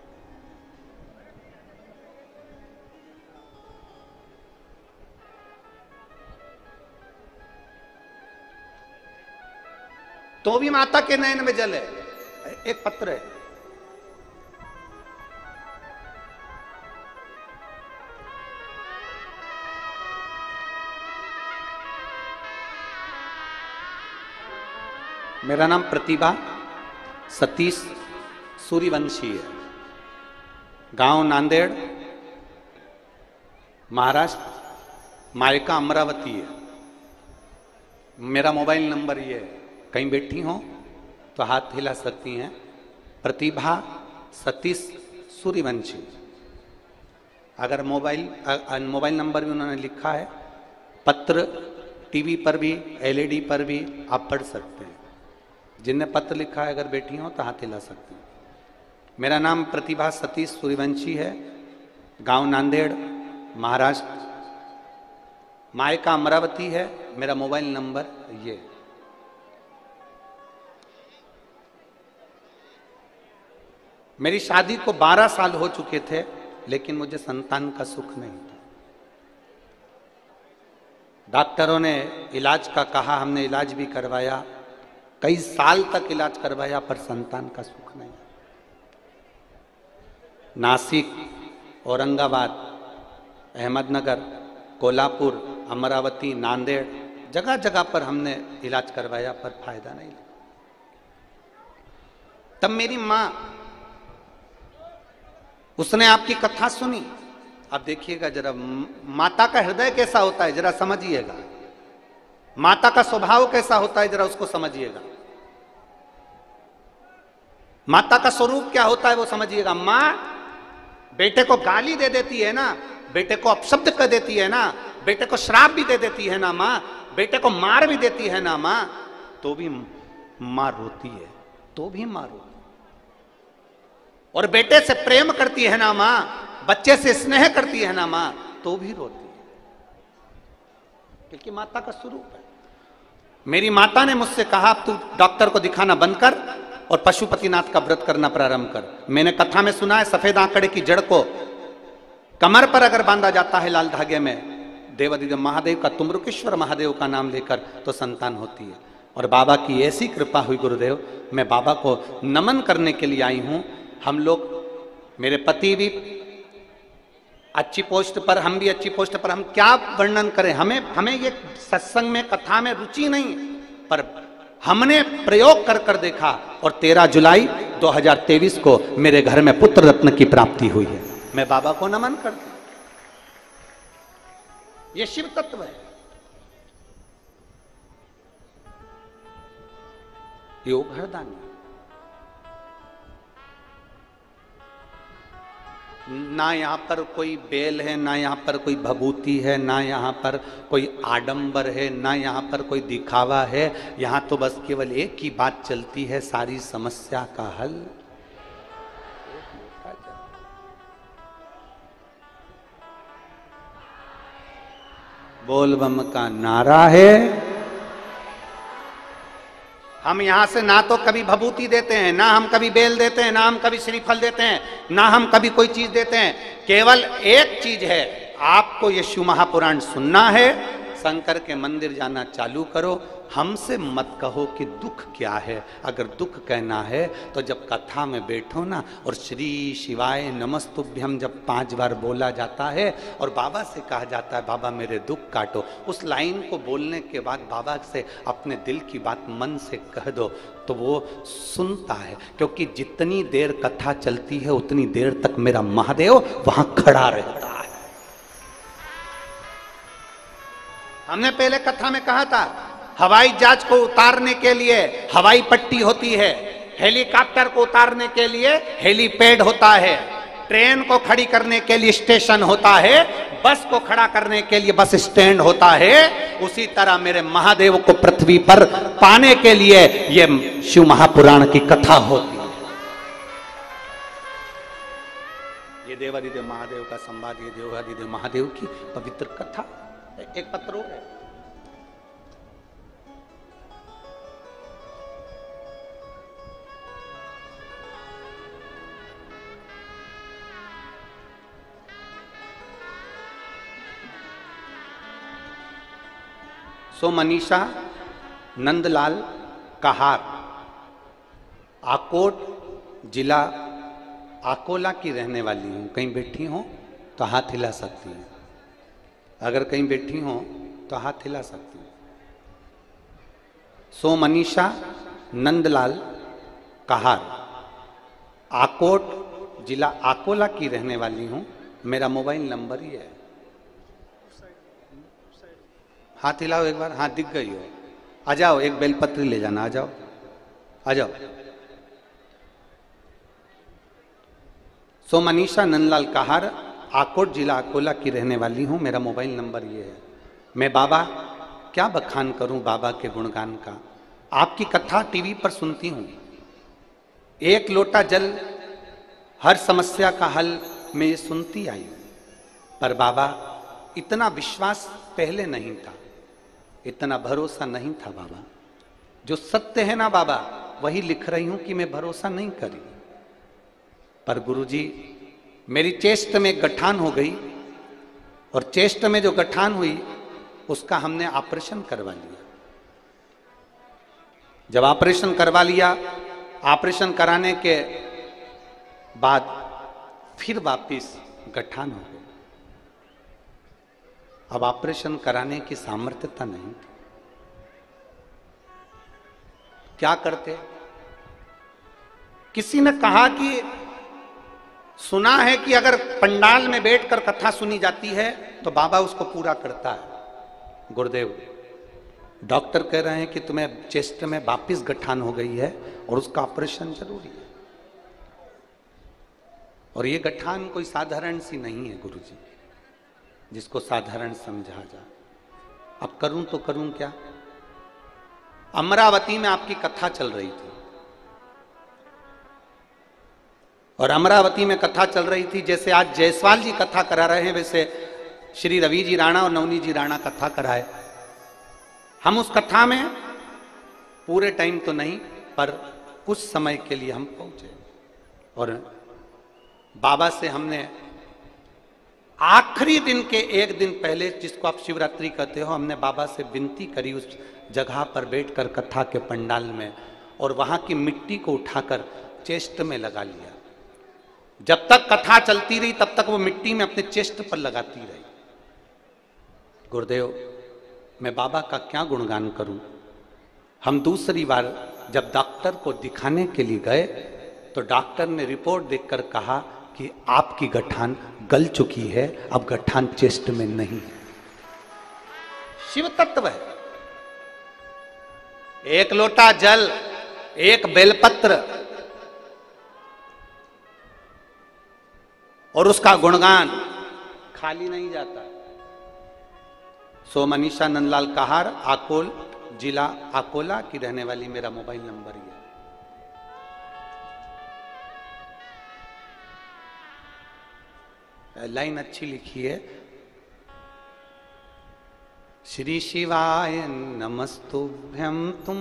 तो भी माता के नयन में जल है। एक पत्र है, मेरा नाम प्रतिभा सतीश सूर्यवंशी है, गांव नांदेड़, महाराष्ट्र, मायका अमरावती है। मेरा मोबाइल नंबर ये है, कहीं बैठी हो तो हाथ हिला सकती हैं, प्रतिभा सतीश सूर्यवंशी। अगर मोबाइल नंबर भी उन्होंने लिखा है, पत्र टीवी पर भी एलईडी पर भी आप पढ़ सकते हैं। जिनने पत्र लिखा है अगर बैठी हो तो हाथ हिला सकते हैं। मेरा नाम प्रतिभा सतीश सूर्यवंशी है, गांव नांदेड़, महाराष्ट्र, मायका अमरावती है। मेरा मोबाइल नंबर ये। मेरी शादी को 12 साल हो चुके थे, लेकिन मुझे संतान का सुख नहीं था। डॉक्टरों ने इलाज का कहा, हमने इलाज भी करवाया, कई साल तक इलाज करवाया, पर संतान का सुख नहीं। नासिक, औरंगाबाद, अहमदनगर, कोल्हापुर, अमरावती, नांदेड़, जगह जगह पर हमने इलाज करवाया, पर फायदा नहीं लगा। तब मेरी मां, उसने आपकी कथा सुनी। अब देखिएगा जरा माता का हृदय कैसा होता है, जरा समझिएगा। माता का स्वभाव कैसा होता है, जरा उसको समझिएगा। माता का स्वरूप क्या होता है वो समझिएगा। मां बेटे को गाली दे देती है ना, बेटे को अपशब्द कर देती है ना, बेटे को श्राप भी दे देती है ना मां, बेटे को मार भी देती है ना मां, तो भी मां रोती है, तो भी मां रोती है। और बेटे से प्रेम करती है ना मां, बच्चे से स्नेह करती है ना मां, तो भी रोती है, क्योंकि माता का स्वरूप है। मेरी माता ने मुझसे कहा, तू डॉक्टर को दिखाना बंद कर और पशुपतिनाथ का व्रत करना प्रारंभ कर। मैंने कथा में सुना है, सफेद आंकड़े की जड़ को कमर पर अगर बांधा जाता है लाल धागे में, देवादिदेव महादेव का, तुम्रुकेश्वर महादेव का नाम लेकर, तो संतान होती है। और बाबा की ऐसी कृपा हुई गुरुदेव, मैं बाबा को नमन करने के लिए आई हूं। हम लोग, मेरे पति भी अच्छी पोस्ट पर, हम भी अच्छी पोस्ट पर, हम क्या वर्णन करें। हमें ये सत्संग में, कथा में रुचि नहीं, पर हमने प्रयोग कर कर देखा और 13 जुलाई 2023 को मेरे घर में पुत्र रत्न की प्राप्ति हुई है। मैं बाबा को नमन करता हूं। ये शिव तत्व है, योग हरदानी। ना यहाँ पर कोई बेल है, ना यहाँ पर कोई भभूति है, ना यहाँ पर कोई आडंबर है, ना यहाँ पर कोई दिखावा है। यहाँ तो बस केवल एक ही बात चलती है, सारी समस्या का हल। बोल बम का नारा है। हम यहां से ना तो कभी भभूति देते हैं, ना हम कभी बेल देते हैं, ना हम कभी श्रीफल देते हैं, ना हम कभी कोई चीज देते हैं। केवल एक चीज है, आपको ये शिव महापुराण सुनना है, शंकर के मंदिर जाना चालू करो। हमसे मत कहो कि दुख क्या है। अगर दुख कहना है तो जब कथा में बैठो ना, और श्री शिवाय नमस्तुभ्यम जब 5 बार बोला जाता है और बाबा से कहा जाता है बाबा मेरे दुख काटो, उस लाइन को बोलने के बाद बाबा से अपने दिल की बात मन से कह दो तो वो सुनता है। क्योंकि जितनी देर कथा चलती है उतनी देर तक मेरा महादेव वहां खड़ा रहता है। हमने पहले कथा में कहा था, हवाई जहाज को उतारने के लिए हवाई पट्टी होती है, हेलीकॉप्टर को उतारने के लिए हेलीपैड होता है, ट्रेन को खड़ी करने के लिए स्टेशन होता है, बस को खड़ा करने के लिए बस स्टैंड होता है। उसी तरह मेरे महादेव को पृथ्वी पर पाने के लिए ये शिव महापुराण की कथा होती है। ये देवादिदेव महादेव का संवाद, ये देवादिदेव महादेव की पवित्र कथा। एक पत्र है, सो मनीषा नंदलाल कहार, आकोट जिला अकोला की रहने वाली हूँ। कहीं बैठी हो तो हाथ हिला सकती हैं, अगर कहीं बैठी हो तो हाथ हिला सकती हैं। सो मनीषा नंदलाल कहार, आकोट जिला अकोला की रहने वाली हूँ। मेरा मोबाइल नंबर ही है। हाथ हिलाओ एक बार, हाँ दिख गई हो। आ जाओ, एक बेलपत्री ले जाना, आ जाओ आ जाओ। सो मनीषा नंदलाल कहार, आकोट जिला अकोला की रहने वाली हूँ। मेरा मोबाइल नंबर ये है। मैं बाबा क्या बखान करूं बाबा के गुणगान का। आपकी कथा टीवी पर सुनती हूँ। एक लोटा जल हर समस्या का हल मैं ये सुनती आई, पर बाबा इतना विश्वास पहले नहीं था, इतना भरोसा नहीं था बाबा। जो सत्य है ना बाबा, वही लिख रही हूं कि मैं भरोसा नहीं करी। पर गुरुजी, मेरी चेस्ट में गठान हो गई, और चेस्ट में जो गठान हुई उसका हमने ऑपरेशन करवा लिया। जब ऑपरेशन करवा लिया, ऑपरेशन कराने के बाद फिर वापिस गठान हो गई। अब ऑपरेशन कराने की सामर्थ्यता नहीं थी। क्या करते? किसी ने कहा कि सुना है कि अगर पंडाल में बैठकर कथा सुनी जाती है तो बाबा उसको पूरा करता है। गुरुदेव, डॉक्टर कह रहे हैं कि तुम्हें चेस्ट में वापिस गठान हो गई है और उसका ऑपरेशन जरूरी है। और ये गठान कोई साधारण सी नहीं है गुरुजी, जिसको साधारण समझा जा। अब करूं तो करूं क्या? अमरावती में आपकी कथा चल रही थी, और अमरावती में कथा चल रही थी, जैसे आज जायसवाल जी कथा करा रहे हैं वैसे श्री रवि जी राणा और नवनी जी राणा कथा कराए। हम उस कथा में पूरे टाइम तो नहीं, पर कुछ समय के लिए हम पहुंचे, और बाबा से हमने आखिरी दिन के एक दिन पहले, जिसको आप शिवरात्रि कहते हो, हमने बाबा से विनती करी उस जगह पर बैठकर कथा के पंडाल में, और वहां की मिट्टी को उठाकर चेस्ट में लगा लिया। जब तक कथा चलती रही तब तक वो मिट्टी में अपने चेस्ट पर लगाती रही। गुरुदेव, मैं बाबा का क्या गुणगान करूं। हम दूसरी बार जब डॉक्टर को दिखाने के लिए गए तो डॉक्टर ने रिपोर्ट देखकर कहा कि आपकी गठान गल चुकी है, अब गठान चेस्ट में नहीं है। शिव तत्व है। एक लोटा जल, एक बेलपत्र, और उसका गुणगान खाली नहीं जाता। सो मनीषा नंदलाल कहार, आकोल, जिला अकोला की रहने वाली, मेरा मोबाइल नंबर ये। लाइन अच्छी लिखी है, श्री शिवाय नमस्तुभ्यं तुम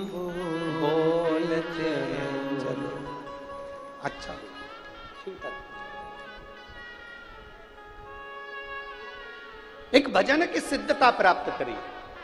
बोलते चलो। अच्छा, एक भजन की सिद्धता प्राप्त करिए।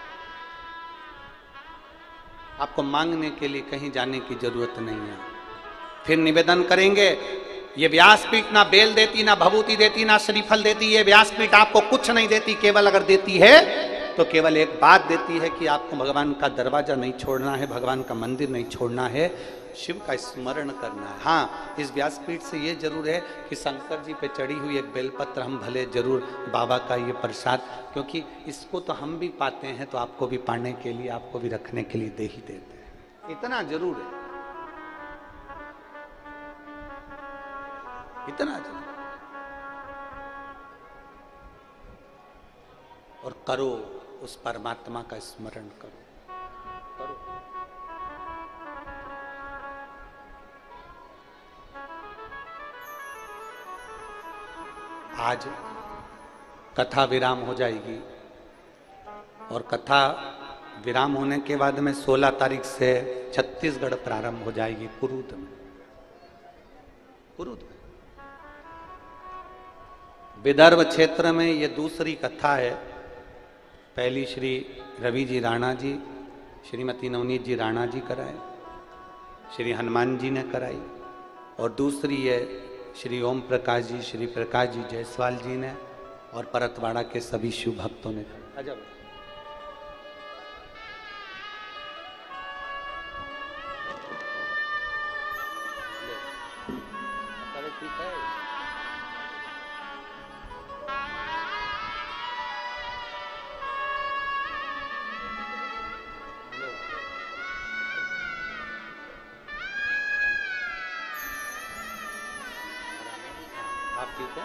आपको मांगने के लिए कहीं जाने की जरूरत नहीं है। फिर निवेदन करेंगे, ये व्यासपीठ ना बेल देती, ना भभूति देती, ना श्रीफल देती। ये व्यासपीठ आपको कुछ नहीं देती, केवल अगर देती है तो केवल एक बात देती है कि आपको भगवान का दरवाजा नहीं छोड़ना है, भगवान का मंदिर नहीं छोड़ना है, शिव का स्मरण करना है। हाँ, इस व्यासपीठ से ये जरूर है कि शंकर जी पे चढ़ी हुई एक बेलपत्र हम भले जरूर, बाबा का ये प्रसाद, क्योंकि इसको तो हम भी पाते हैं, तो आपको भी पाने के लिए, आपको भी रखने के लिए दे ही देते हैं। इतना जरूर है, इतना जरूर। और करो, उस परमात्मा का स्मरण करो, करो। आज कथा विराम हो जाएगी और कथा विराम होने के बाद में 16 तारीख से छत्तीसगढ़ प्रारंभ हो जाएगी, कुरूद में। कुरूद में विदर्भ क्षेत्र में ये दूसरी कथा है। पहली श्री रवि जी राणा जी, श्रीमती नवनीत जी राणा जी कराए, श्री हनुमान जी ने कराई, और दूसरी है श्री ओम प्रकाश जी, श्री प्रकाश जी जायसवाल जी ने, और परतवाड़ा के सभी शिव भक्तों ने। अजब। ठीक है। ठीक है।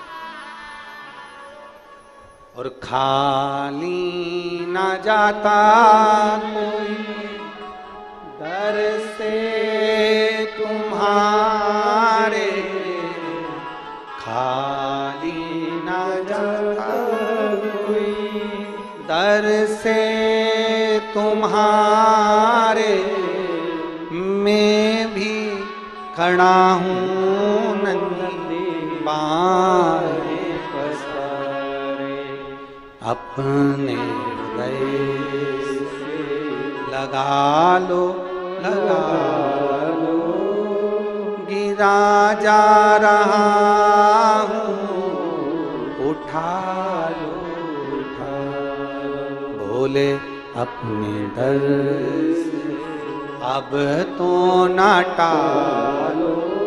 और खाली ना जाता कोई दर से तुम्हारे, खाली ना जाता कोई दर से तुम्हारे, मैं भी खड़ा हूँ बारे पसारे, अपने हृदय से लगा लो, लगा लो, गिरा जा रहा हूँ, उठा लो, उठा लो। बोले अपने डर से अब तो ना टालो,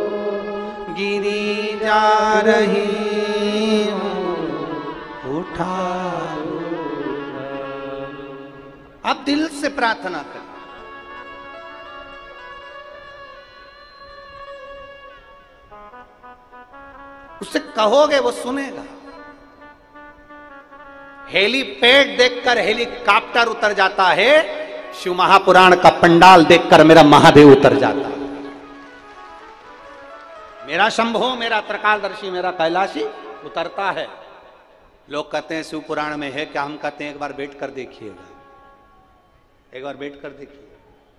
गिरी जा रही हूँ, उठा लो। अब दिल से प्रार्थना करें। उससे कहोगे, वो सुनेगा। हेलीपैड देखकर हेलीकॉप्टर उतर जाता है, शिव महापुराण का पंडाल देखकर मेरा महादेव उतर जाता है। मेरा शंभो, मेरा त्रिकालदर्शी, मेरा कैलाशी उतरता है। लोग कहते हैं शिव पुराण में है क्या? हम कहते हैं एक बार बैठ कर देखिएगा, एक बार बैठ कर देखिए।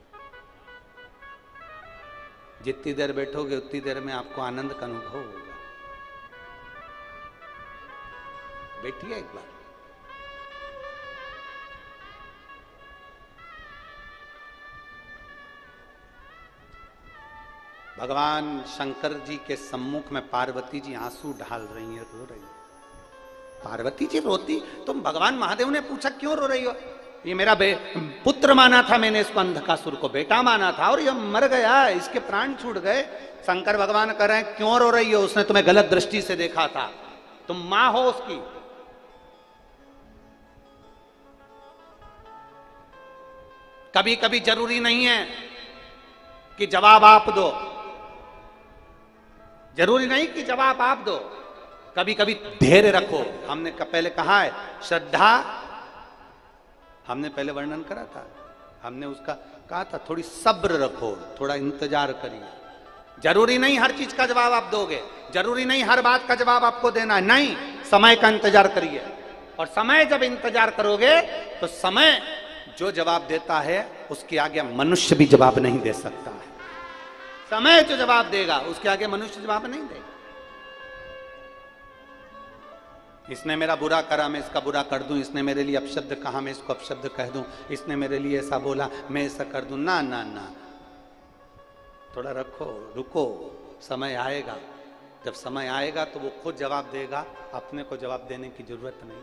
जितनी देर बैठोगे उतनी देर में आपको आनंद का अनुभव होगा। बैठिए एक बार। भगवान शंकर जी के सम्मुख में पार्वती जी आंसू ढाल रही है, रो रही है। पार्वती जी रोती तो भगवान महादेव ने पूछा क्यों रो रही हो? ये मेरा पुत्र माना था मैंने, इसको अंधकासुर को बेटा माना था और ये मर गया, इसके प्राण छूट गए। शंकर भगवान कह रहे हैं क्यों रो रही हो? उसने तुम्हें गलत दृष्टि से देखा था, तुम मां हो उसकी। कभी कभी जरूरी नहीं है कि जवाब आप दो, जरूरी नहीं कि जवाब आप दो। कभी कभी धैर्य रखो। हमने पहले कहा है श्रद्धा, हमने पहले वर्णन करा था, हमने उसका कहा था थोड़ी सब्र रखो, थोड़ा इंतजार करिए। जरूरी नहीं हर चीज का जवाब आप दोगे, जरूरी नहीं हर बात का जवाब आपको देना है, नहीं, समय का इंतजार करिए। और समय जब इंतजार करोगे तो समय जो जवाब देता है उसके आगे मनुष्य भी जवाब नहीं दे सकता है। समय जो जवाब देगा उसके आगे मनुष्य जवाब नहीं देगा। इसने मेरा बुरा करा, मैं इसका बुरा कर दूं, इसने मेरे लिए अपशब्द कहा, मैं इसको अपशब्द कह दूं, इसने मेरे लिए ऐसा बोला, मैं ऐसा कर दूं। ना ना ना, थोड़ा रखो, रुको, समय आएगा। जब समय आएगा तो वो खुद जवाब देगा, अपने को जवाब देने की जरूरत नहीं।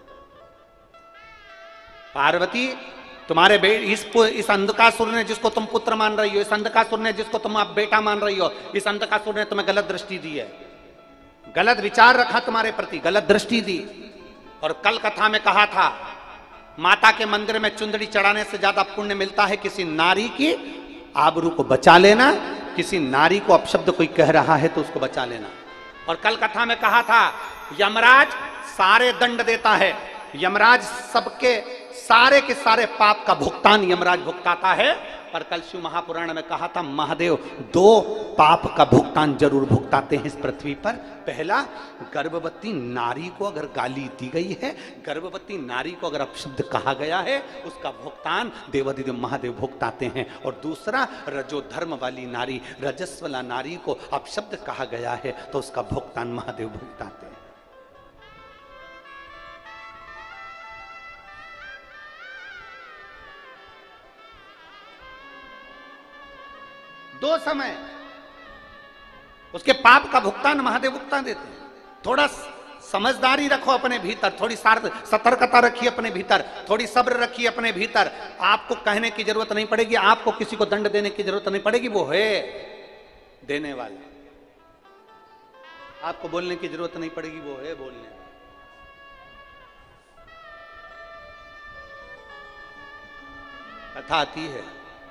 पार्वती, तुम्हारे इस अंधकासुर ने जिसको तुम पुत्र मान रही हो, इस अंधकासुर ने जिसको तुम आप बेटा मान रही हो, इस अंधकासुर ने तुम्हें गलत दृष्टि दी है, गलत विचार रखा तुम्हारे प्रति, गलत दृष्टि दी। और कल कथा में कहा था माता के मंदिर में चुंदड़ी चढ़ाने से ज्यादा पुण्य मिलता है किसी नारी की आबरू को बचा लेना, किसी नारी को अपशब्द कोई कह रहा है तो उसको बचा लेना। और कल कथा में कहा था यमराज सारे दंड देता है, यमराज सबके सारे के सारे पाप का भुगतान यमराज भुगताता है। पर कल शिव महापुराण में कहा था महादेव 2 पाप का भुगतान जरूर भुगताते हैं इस पृथ्वी पर। पहला, गर्भवती नारी को अगर गाली दी गई है, गर्भवती नारी को अगर अपशब्द कहा गया है, उसका भुगतान देवाधिदेव महादेव भुगताते हैं। और दूसरा, रजोधर्म वाली नारी, रजस्वला नारी को अपशब्द कहा गया है तो उसका भुगतान महादेव भुगताते हैं। दो समय उसके पाप का भुगतान महादेव भुगतान देते हैं। थोड़ा समझदारी रखो अपने भीतर, थोड़ी सतर्कता रखिए अपने भीतर, थोड़ी सब्र रखिए अपने भीतर। आपको कहने की जरूरत नहीं पड़ेगी, आपको किसी को दंड देने की जरूरत नहीं पड़ेगी, वो है देने वाला। आपको बोलने की जरूरत नहीं पड़ेगी, वो है बोलने। कथा आती है,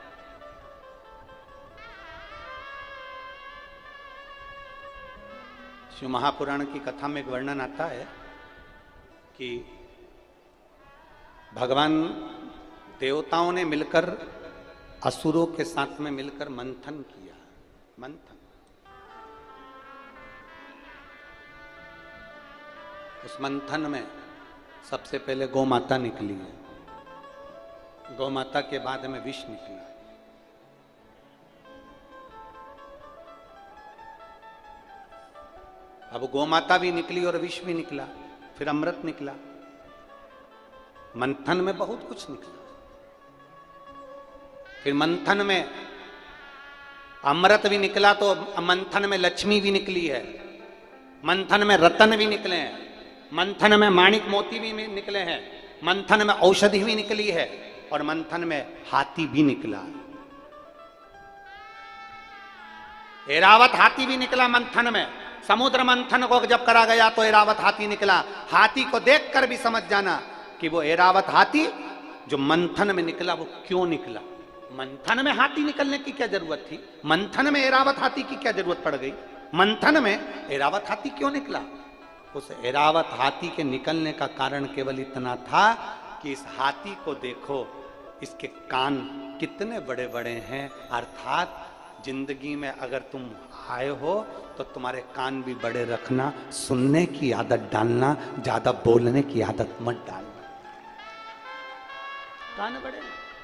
शिव महापुराण की कथा में एक वर्णन आता है कि भगवान देवताओं ने मिलकर असुरों के साथ में मिलकर मंथन किया। मंथन, उस मंथन में सबसे पहले गौ माता निकली है, गौ माता के बाद में विष निकला। अब गौ माता भी निकली और विष भी निकला, फिर अमृत निकला। मंथन में बहुत कुछ निकला। फिर मंथन में अमृत भी निकला तो मंथन में लक्ष्मी भी निकली है, मंथन में रतन भी निकले हैं, मंथन में माणिक मोती भी निकले हैं, मंथन में औषधि भी निकली है, और मंथन में हाथी भी निकला। ऐरावत हाथी भी निकला मंथन में। समुद्र मंथन को जब करा गया तो ऐरावत हाथी निकला। हाथी को देखकर भी समझ जाना कि वो ऐरावत हाथी जो मंथन में निकला वो क्यों निकला। मंथन में हाथी निकलने की क्या जरूरत थी, मंथन में ऐरावत हाथी की क्या जरूरत पड़ गई, मंथन में ऐरावत हाथी क्यों निकला। उस ऐरावत हाथी के निकलने का कारण केवल इतना था कि इस हाथी को देखो, इसके कान कितने बड़े बड़े हैं, अर्थात जिंदगी में अगर तुम आए हो तो तुम्हारे कान भी बड़े रखना, सुनने की आदत डालना, ज्यादा बोलने की आदत मत डालना। कान बड़े।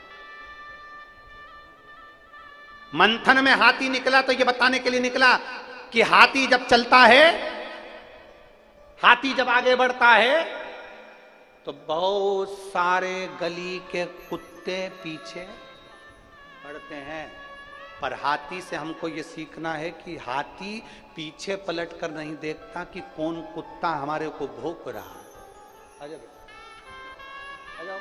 मंथन में हाथी निकला तो ये बताने के लिए निकला कि हाथी जब चलता है, हाथी जब आगे बढ़ता है तो बहुत सारे गली के कुत्ते पीछे पड़ते हैं। पर हाथी से हमको ये सीखना है कि हाथी पीछे पलट कर नहीं देखता कि कौन कुत्ता हमारे को भौंक रहा है। आ जाओ।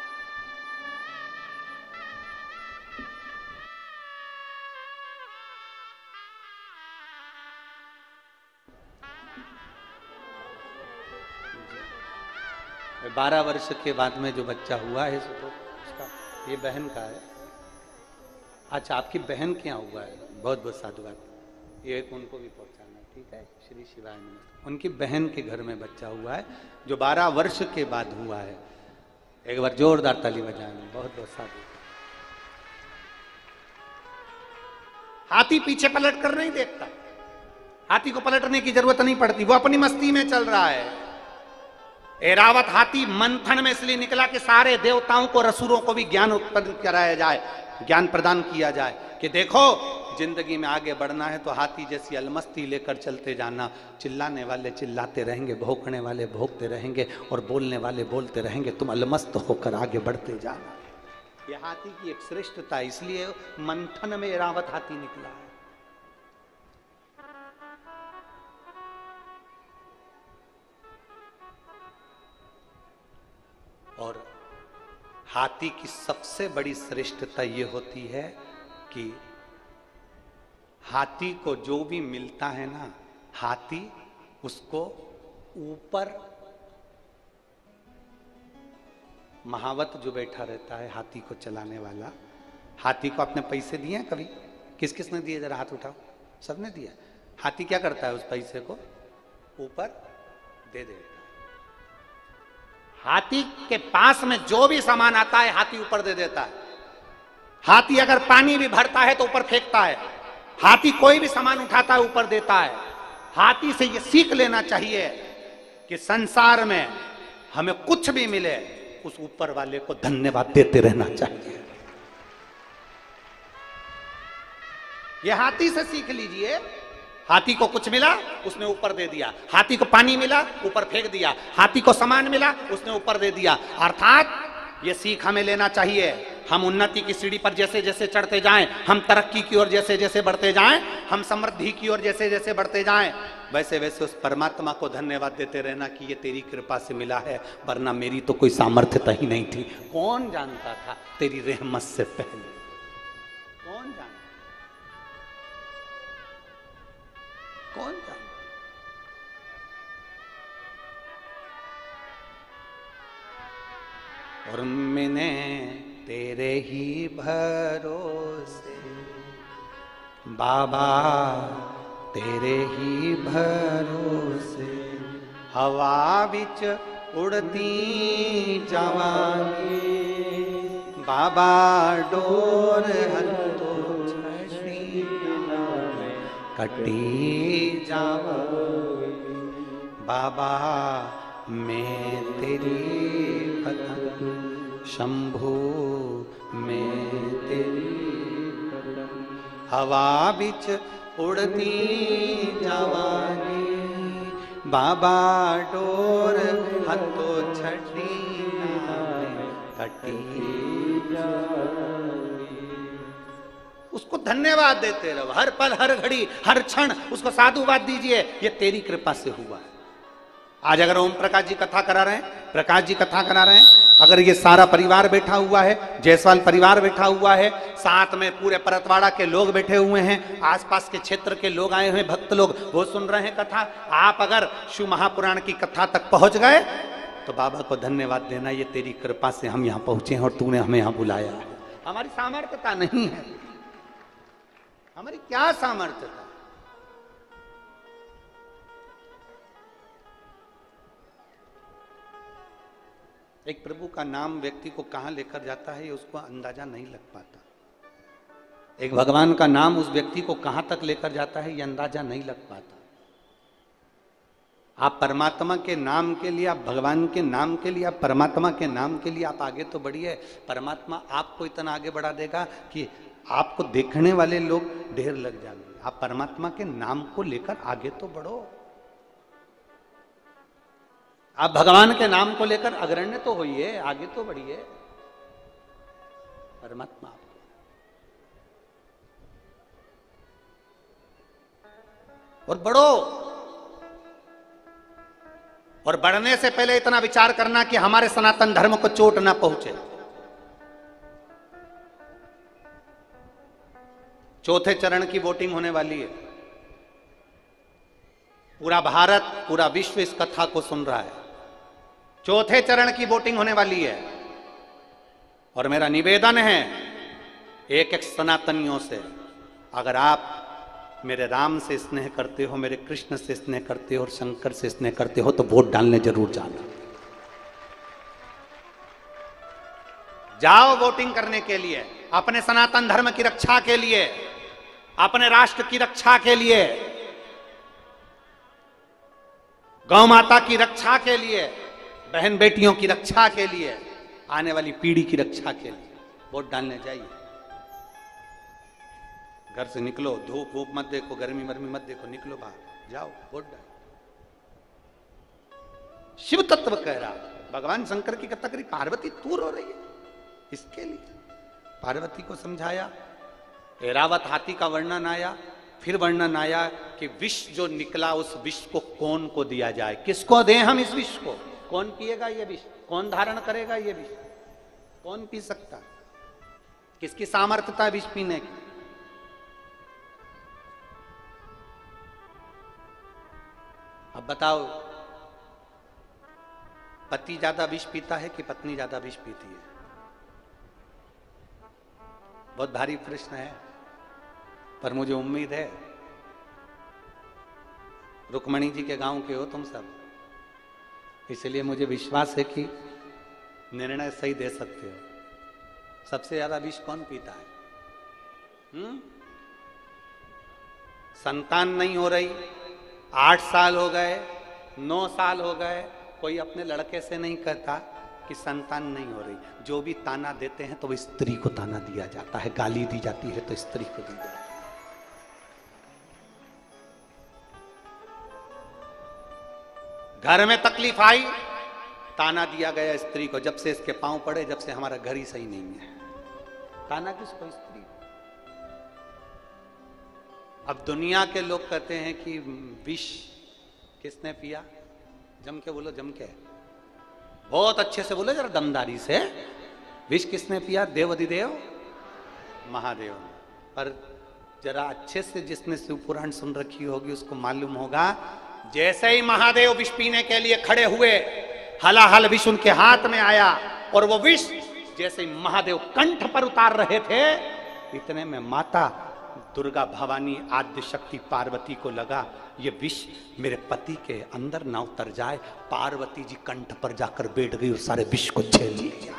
12 वर्ष के बाद में जो बच्चा हुआ है तो उसका ये बहन का है। अच्छा, आपकी बहन क्या हुआ है? बहुत बहुत साधुवाद। ये एक उनको भी पहुंचाना, ठीक है। श्री शिवाय नमस्ते। उनकी बहन के घर में बच्चा हुआ है जो 12 वर्ष के बाद हुआ है। एक बार जोरदार ताली बजाएंगे। बहुत बहुत साधु। हाथी पीछे पलट कर नहीं देखता, हाथी को पलटने की जरूरत नहीं पड़ती, वो अपनी मस्ती में चल रहा है। ऐरावत हाथी मंथन में इसलिए निकला कि सारे देवताओं को, रसूरों को भी ज्ञान उत्पन्न कराया जाए, ज्ञान प्रदान किया जाए कि देखो जिंदगी में आगे बढ़ना है तो हाथी जैसी अलमस्ती लेकर चलते जाना। चिल्लाने वाले चिल्लाते रहेंगे, भौंकने वाले भौंकते रहेंगे और बोलने वाले बोलते रहेंगे, तुम अलमस्त होकर आगे बढ़ते जाना। ये हाथी की एक श्रेष्ठता, इसलिए मंथन में ऐरावत हाथी निकला है। और हाथी की सबसे बड़ी श्रेष्ठता ये होती है कि हाथी को जो भी मिलता है ना, हाथी उसको ऊपर, महावत जो बैठा रहता है हाथी को चलाने वाला, हाथी को आपने पैसे दिए हैं कभी? किस किस ने दिए? जरा हाथ उठाओ। सबने दिया। हाथी क्या करता है? उस पैसे को ऊपर दे देता है। हाथी के पास में जो भी सामान आता है हाथी ऊपर दे देता है। हाथी अगर पानी भी भरता है तो ऊपर फेंकता है। हाथी कोई भी सामान उठाता है ऊपर देता है। हाथी से ये सीख लेना चाहिए कि संसार में हमें कुछ भी मिले उस ऊपर वाले को धन्यवाद देते रहना चाहिए। ये हाथी से सीख लीजिए। हाथी को कुछ मिला उसने ऊपर दे दिया, हाथी को पानी मिला ऊपर फेंक दिया, हाथी को सामान मिला उसने ऊपर दे दिया। अर्थात ये सीख हमें लेना चाहिए। हम उन्नति की सीढ़ी पर जैसे जैसे चढ़ते जाएं, हम तरक्की की ओर जैसे जैसे बढ़ते जाएं, हम समृद्धि की ओर जैसे जैसे बढ़ते जाएं, वैसे वैसे उस परमात्मा को धन्यवाद देते रहना कि ये तेरी कृपा से मिला है, वरना मेरी तो कोई सामर्थ्यता ही नहीं थी। कौन जानता था तेरी रहमत से पहले? कौन जानता? कौन जानता? और मैंने तेरे ही भरोसे बाबा, तेरे ही भरोसे हवा बिच उड़ती जावांगी बाबा, डोर हंतो छड़ी कटी जावांगी बाबा, मैं तेरी पतंग शंभू, मैं तेरी हवा बिच उड़ती जावांगी बाबा, डोर हथो छड़ी कटी जावांगी। उसको धन्यवाद देते रहो हर पल, हर घड़ी, हर क्षण उसको साधुवाद दीजिए, ये तेरी कृपा से हुआ है। आज अगर ओम प्रकाश जी कथा करा रहे हैं, प्रकाश जी कथा करा रहे हैं, अगर ये सारा परिवार बैठा हुआ है, जायसवाल परिवार बैठा हुआ है, साथ में पूरे परतवाड़ा के लोग बैठे हुए हैं, आसपास के क्षेत्र के लोग आए हुए भक्त लोग, वो सुन रहे हैं कथा, आप अगर शिव महापुराण की कथा तक पहुंच गए तो बाबा को धन्यवाद देना, ये तेरी कृपा से हम यहाँ पहुंचे हैं और तूने हमें यहाँ बुलाया है। हमारी सामर्थ्यता नहीं है, हमारी क्या सामर्थ्यता? एक प्रभु का नाम व्यक्ति को कहां लेकर जाता है ये उसको अंदाजा नहीं लग पाता। एक भगवान का नाम उस व्यक्ति को कहां तक लेकर जाता है ये अंदाजा नहीं लग पाता। आप परमात्मा के नाम के लिए, आप भगवान के नाम के लिए, आप परमात्मा के नाम के लिए आप आगे तो बढ़िए, परमात्मा आपको इतना आगे बढ़ा देगा कि आपको देखने वाले लोग ढेर लग जाएंगे। आप परमात्मा के नाम को लेकर आगे तो बढ़ो, आप भगवान के नाम को लेकर अग्रण्य तो होइए, आगे तो बढ़िए। परमात्मा और बढ़ो, और बढ़ने से पहले इतना विचार करना कि हमारे सनातन धर्म को चोट ना पहुंचे। चौथे चरण की वोटिंग होने वाली है। पूरा भारत, पूरा विश्व इस कथा को सुन रहा है। चौथे चरण की वोटिंग होने वाली है और मेरा निवेदन है एक एक सनातनियों से, अगर आप मेरे राम से स्नेह करते हो, मेरे कृष्ण से स्नेह करते हो और शंकर से स्नेह करते हो तो वोट डालने जरूर जाना। जाओ वोटिंग करने के लिए, अपने सनातन धर्म की रक्षा के लिए, अपने राष्ट्र की रक्षा के लिए, गौ माता की रक्षा के लिए, बहन बेटियों की रक्षा के लिए, आने वाली पीढ़ी की रक्षा के लिए वोट डालने जाइए। घर से निकलो, धूप वूप मत देखो, गर्मी मर्मी मत देखो, निकलो बाहर, जाओ वोट डालो। शिव तत्व कह रहा, भगवान शंकर की कथा करी, पार्वती दूर हो रही है, इसके लिए पार्वती को समझाया। ऐरावत हाथी का वर्णन आया, फिर वर्णन आया कि विष जो निकला उस विष को कौन को दिया जाए, किसको दें हम इस विष को, कौन पिएगा ये विष, कौन धारण करेगा ये विष, कौन पी सकता, किसकी सामर्थ्यता है विष पीने की। अब बताओ, पति ज्यादा विष पीता है कि पत्नी ज्यादा विष पीती है? बहुत भारी प्रश्न है, पर मुझे उम्मीद है रुक्मणी जी के गांव के हो तुम सब, इसलिए मुझे विश्वास है कि निर्णय सही दे सकते हो। सबसे ज्यादा विष कौन पीता है? संतान नहीं हो रही, 8 साल हो गए, 9 साल हो गए, कोई अपने लड़के से नहीं कहता कि संतान नहीं हो रही। जो भी ताना देते हैं तो वो स्त्री को ताना दिया जाता है, गाली दी जाती है तो स्त्री को दी जाती है। घर में तकलीफ आई, ताना दिया गया स्त्री को, जब से इसके पांव पड़े, जब से हमारा घर ही सही नहीं है। ताना किसको? स्त्री। अब दुनिया के लोग कहते हैं कि विष किसने पिया? जम के बोलो, जम के, बहुत अच्छे से बोलो, जरा दमदारी से। विष किसने पिया? देवाधिदेव महादेव। पर जरा अच्छे से जिसने शिव पुराण सुन रखी होगी उसको मालूम होगा, जैसे ही महादेव विष पीने के लिए खड़े हुए, हलाहल विष उनके हाथ में आया और वो विष जैसे ही महादेव कंठ पर उतार रहे थे, इतने में माता दुर्गा भवानी आद्य शक्ति पार्वती को लगा ये विष मेरे पति के अंदर ना उतर जाए। पार्वती जी कंठ पर जाकर बैठ गई और सारे विष को झेल लिया।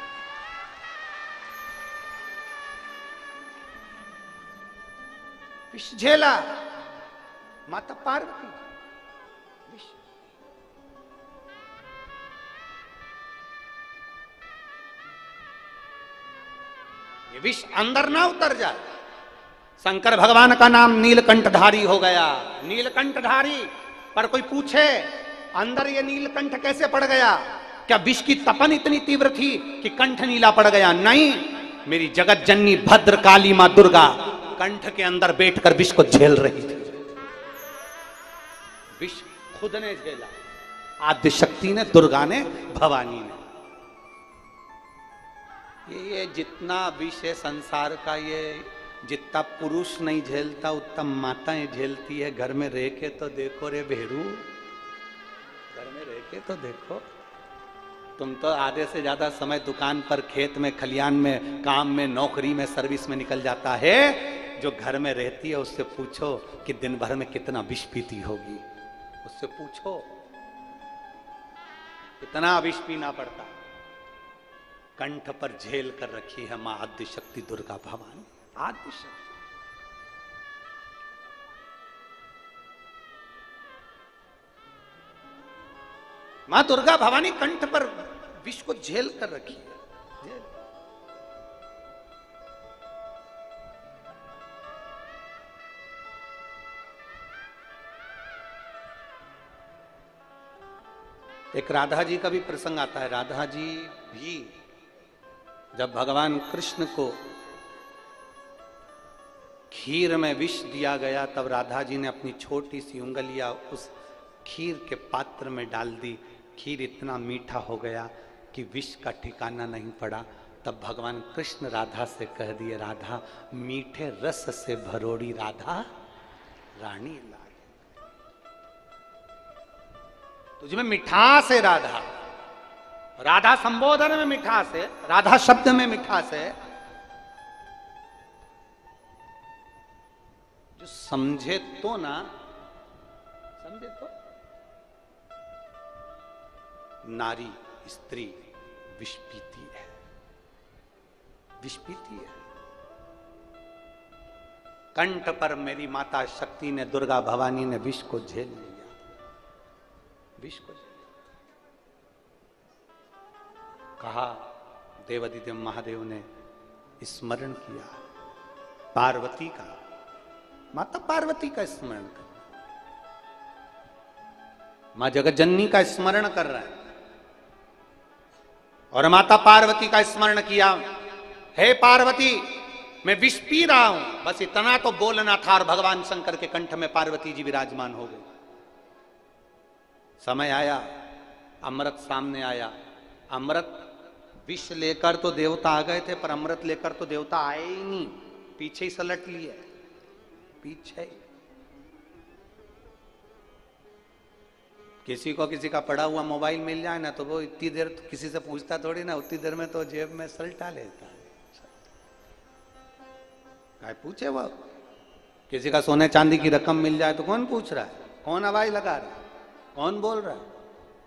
विष झेला माता पार्वती। ये विष अंदर ना उतर जाए। शंकर भगवान का नाम नीलकंठधारी हो गया। नीलकंठधारी पर कोई पूछे अंदर ये नीलकंठ कैसे पड़ गया? क्या विष की तपन इतनी तीव्र थी कि कंठ नीला पड़ गया? नहीं, मेरी जगत जननी भद्र काली मां दुर्गा कंठ के अंदर बैठकर विष को झेल रही थी। विष खुद ने झेला, आद्य शक्ति ने, दुर्गा ने, भवानी ने। ये जितना विष है संसार का, ये जितना पुरुष नहीं झेलता उतना माताएं झेलती है। घर में रह के तो देखो रे भेरू, घर में रह के तो देखो। तुम तो आधे से ज्यादा समय दुकान पर, खेत में, खलियान में, काम में, नौकरी में, सर्विस में निकल जाता है। जो घर में रहती है उससे पूछो कि दिन भर में कितना विष पीती होगी। उससे पूछो कितना विष पीना पड़ता। कंठ पर झेल कर रखी है मां आद्य शक्ति दुर्गा भवानी। आद्य शक्ति मां दुर्गा भवानी कंठ पर विष को झेल कर रखी है। एक राधा जी का भी प्रसंग आता है। राधा जी भी जब भगवान कृष्ण को खीर में विष दिया गया, तब राधा जी ने अपनी छोटी सी उंगलियां उस खीर के पात्र में डाल दी। खीर इतना मीठा हो गया कि विष का ठिकाना नहीं पड़ा। तब भगवान कृष्ण राधा से कह दिए, राधा मीठे रस से भरोड़ी राधा रानी लागे। तुझमें मिठास है राधा। राधा संबोधन में मिठास है, राधा शब्द में मिठास है। जो समझे तो ना, समझे तो। नारी स्त्री विष पीती है, विष पीती है। कंठ पर मेरी माता शक्ति ने, दुर्गा भवानी ने विष को झेल लिया, विष को झेल। कहा देवादिदेव महादेव ने स्मरण किया पार्वती का, माता पार्वती का स्मरण कर, मां जगतजननी का स्मरण कर रहा है और माता पार्वती का स्मरण किया। हे पार्वती, मैं विष पी रहा हूं, बस इतना तो बोलना था और भगवान शंकर के कंठ में पार्वती जी विराजमान हो गए। समय आया, अमृत सामने आया। अमृत, विष लेकर तो देवता आ गए थे, पर अमृत लेकर तो देवता आए ही नहीं, पीछे ही सलट लिए, पीछे ही। किसी को किसी का पड़ा हुआ मोबाइल मिल जाए ना, तो वो इतनी देर तो किसी से पूछता थोड़ी ना, उतनी देर में तो जेब में सलटा लेता है। काय पूछे वो? किसी का सोने चांदी की रकम मिल जाए तो कौन पूछ रहा है, कौन आवाज लगा रहा है, कौन बोल रहा है?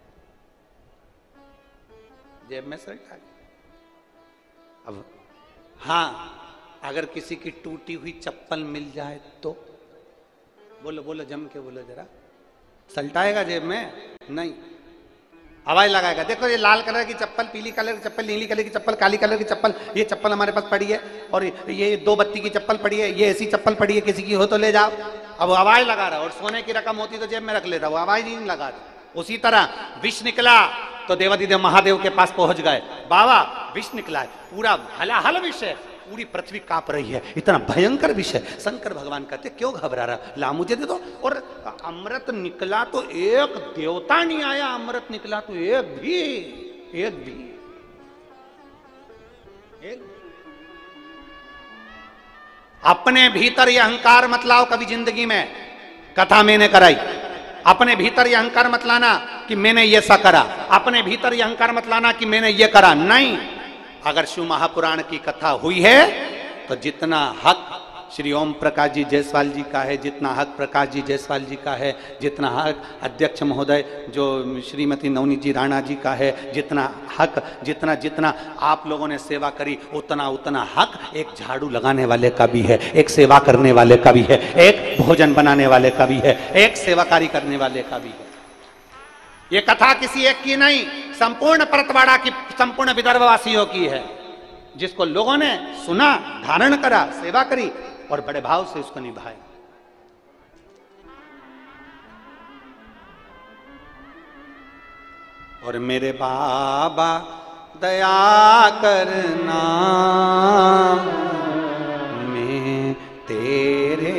जेब में सलटा ले। अब हाँ, अगर किसी की टूटी हुई चप्पल मिल जाए तो बोलो, बोलो जम के बोलो जरा, सलटाएगा जेब में? नहीं, आवाज लगाएगा। देखो ये लाल कलर की चप्पल, पीली कलर की चप्पल, नीली कलर की चप्पल, काली कलर की चप्पल, ये चप्पल हमारे पास पड़ी है, और ये 2 बत्ती की चप्पल पड़ी है, ये ऐसी चप्पल पड़ी है, किसी की हो तो ले जाओ। अब आवाज लगा रहा, और सोने की रकम होती तो जेब में रख लेता, वो आवाज नहीं लगा रहा। उसी तरह विष निकला तो देवादिदेव महादेव के पास पहुंच गए। बाबा विष निकला है, पूरा हलाहल विष है, पूरी पृथ्वी कांप रही है, इतना भयंकर विष है। शंकर भगवान कहते क्यों घबरा रहा, ला मुझे दे दो। और अमृत निकला तो एक देवता नहीं आया, अमृत निकला तो एक भी अपने भीतर ये अहंकार मत लाओ कभी जिंदगी में। कथा मैंने कराई, अपने भीतर ये अहंकार मत लाना कि मैंने ये सा करा, अपने भीतर ये अहंकार मत लाना कि मैंने ये करा। नहीं, अगर शिव महापुराण की कथा हुई है तो जितना हक श्री ओम प्रकाश जी जायसवाल जी का है, जितना हक प्रकाश जी जायसवाल जी का है, जितना हक अध्यक्ष महोदय जो श्रीमती नवनीत जी राणा जी का है, जितना हक, जितना आप लोगों ने सेवा करी, उतना हक एक झाड़ू लगाने वाले का भी है, एक सेवा करने वाले का भी है, एक भोजन बनाने वाले का भी है, एक सेवाकारी करने वाले का भी है। ये कथा किसी एक की नहीं, संपूर्ण परतवाड़ा की, संपूर्ण विदर्भवासियों की है, जिसको लोगों ने सुना, धारण करा, सेवा करी और बड़े भाव से उसको निभाए। और मेरे बाबा दया करना, मैं तेरे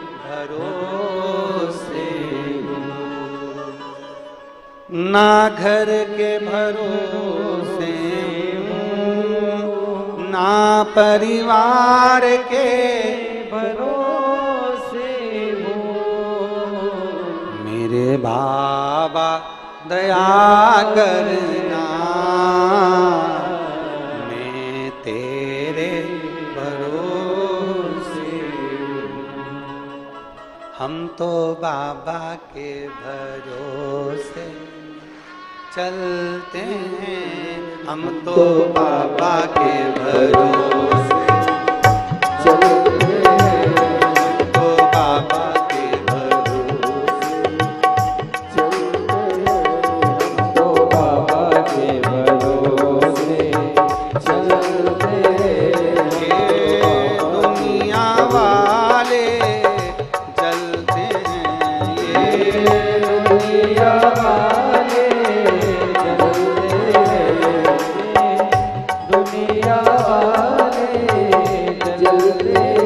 भरोसे हूँ, ना घर के भरोसे हूँ, ना परिवार के भरोसे हूँ। मेरे बाबा दया करना, मैं तेरे भरोसे हूँ। हम तो बाबा के भरोसे चलते हैं, हम तो बाबा के भरोसे चलते हैं, हम तो बाबा के भरोसे चलते हैं, हम तो बाबा के भरोसे चलते हैं। ये दुनिया वाले चलते हैं, ये दुनिया वाले दुनिया वाले चलते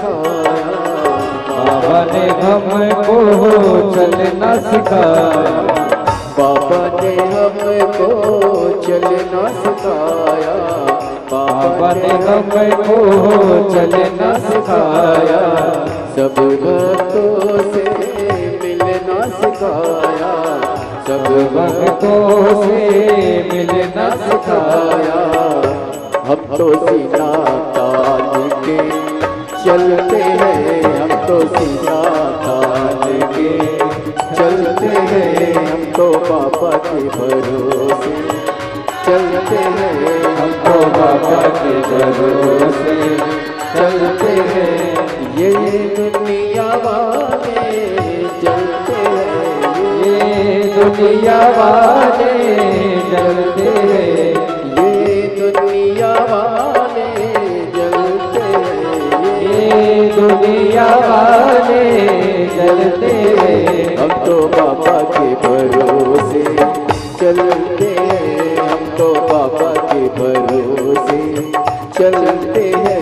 सिखाया, बाबा ने हमको चलना सिखाया, बाबा ने हमको चलना सिखाया, बाबा ने हमको चलना सिखाया, सब भक्तों से मिलना सिखाया, सब भक्तों से मिलना सिखाया। हम तो सीना तान के चलते हैं, हम तो सीना तान के चलते हैं, हम तो बाबा के भरोसे चलते हैं, हम तो बाबा के भरोसे चलते हैं। ये दुनिया वाले चलते हैं, ये दुनिया वाले चलते हैं, ये दुनिया वाले जलते हैं, ये दुनिया वाले जलते हैं। हम तो बाबा के भरोसे चलते हैं, हम तो बाबा के भरोसे चलते हैं।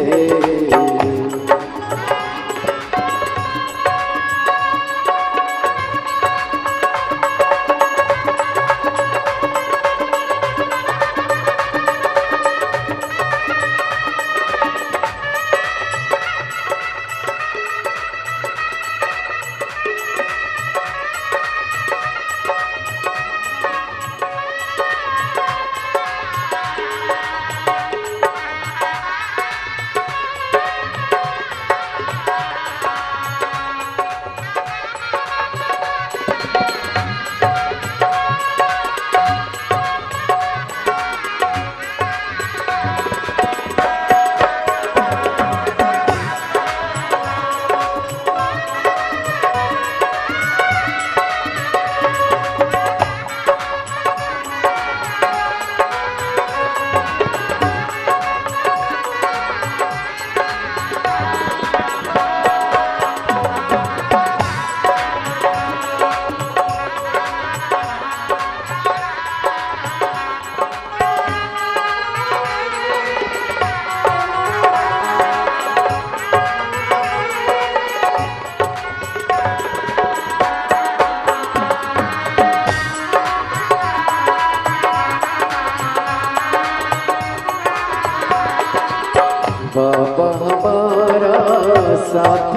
बाबा हमारा साथ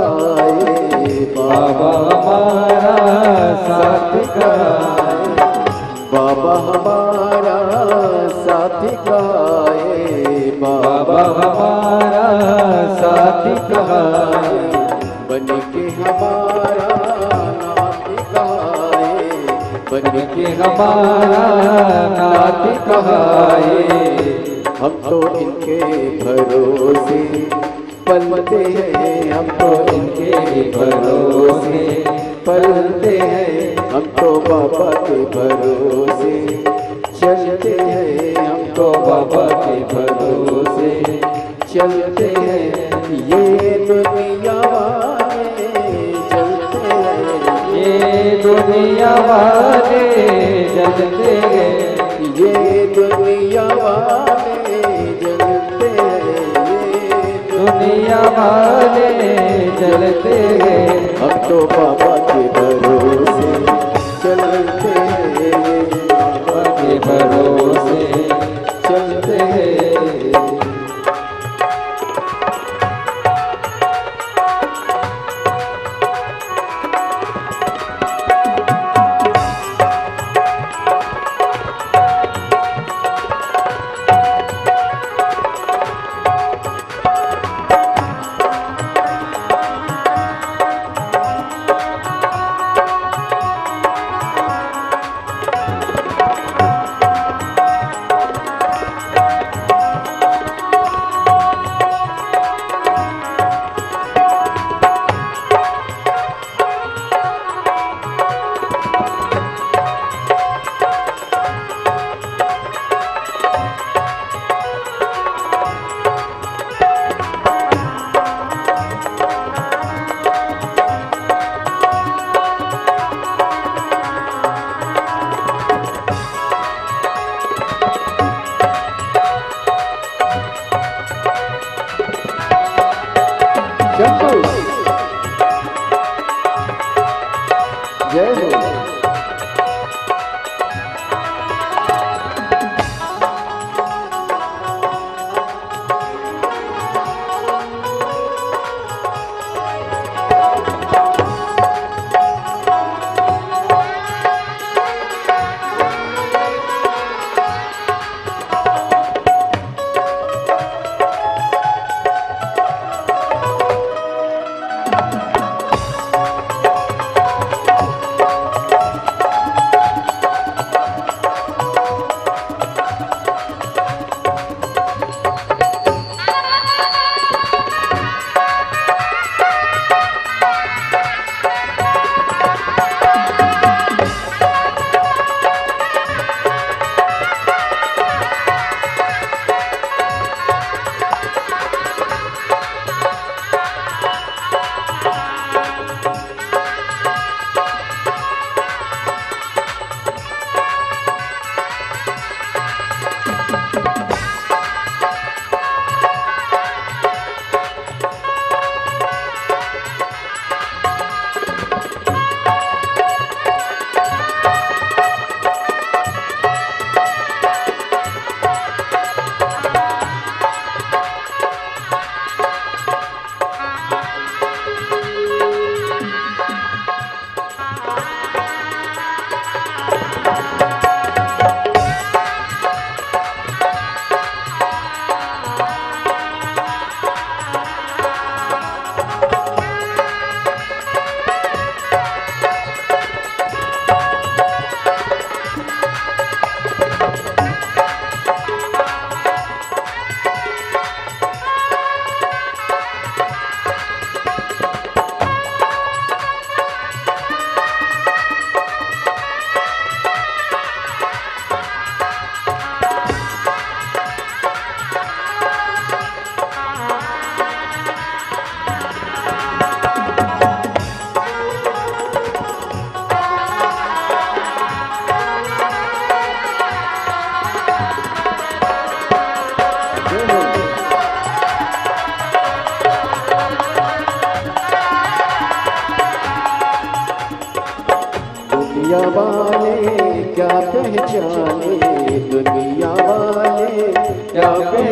गाए, बाबा हमारा साथ गाए, बाबा हमारा साथ गाए, बाबा हमारा साथ गाए, बन के हमारा नाथ गाए, बन के हमारा नाथ गाए। हम तो इनके भरोसे पलते हैं, हम तो इनके भरोसे पलते हैं, हम तो बाबा के भरोसे चलते हैं, हम तो बाबा के भरोसे चलते हैं। ये दुनिया वाले चलते हैं, ये दुनिया वाले चलते हैं, ये दुनिया वाले जलते हैं, ये दुनिया वाले जलते हैं। हम तो बाबा के भरोसे चलते हैं, बाबा के भरोसे चलते हैं।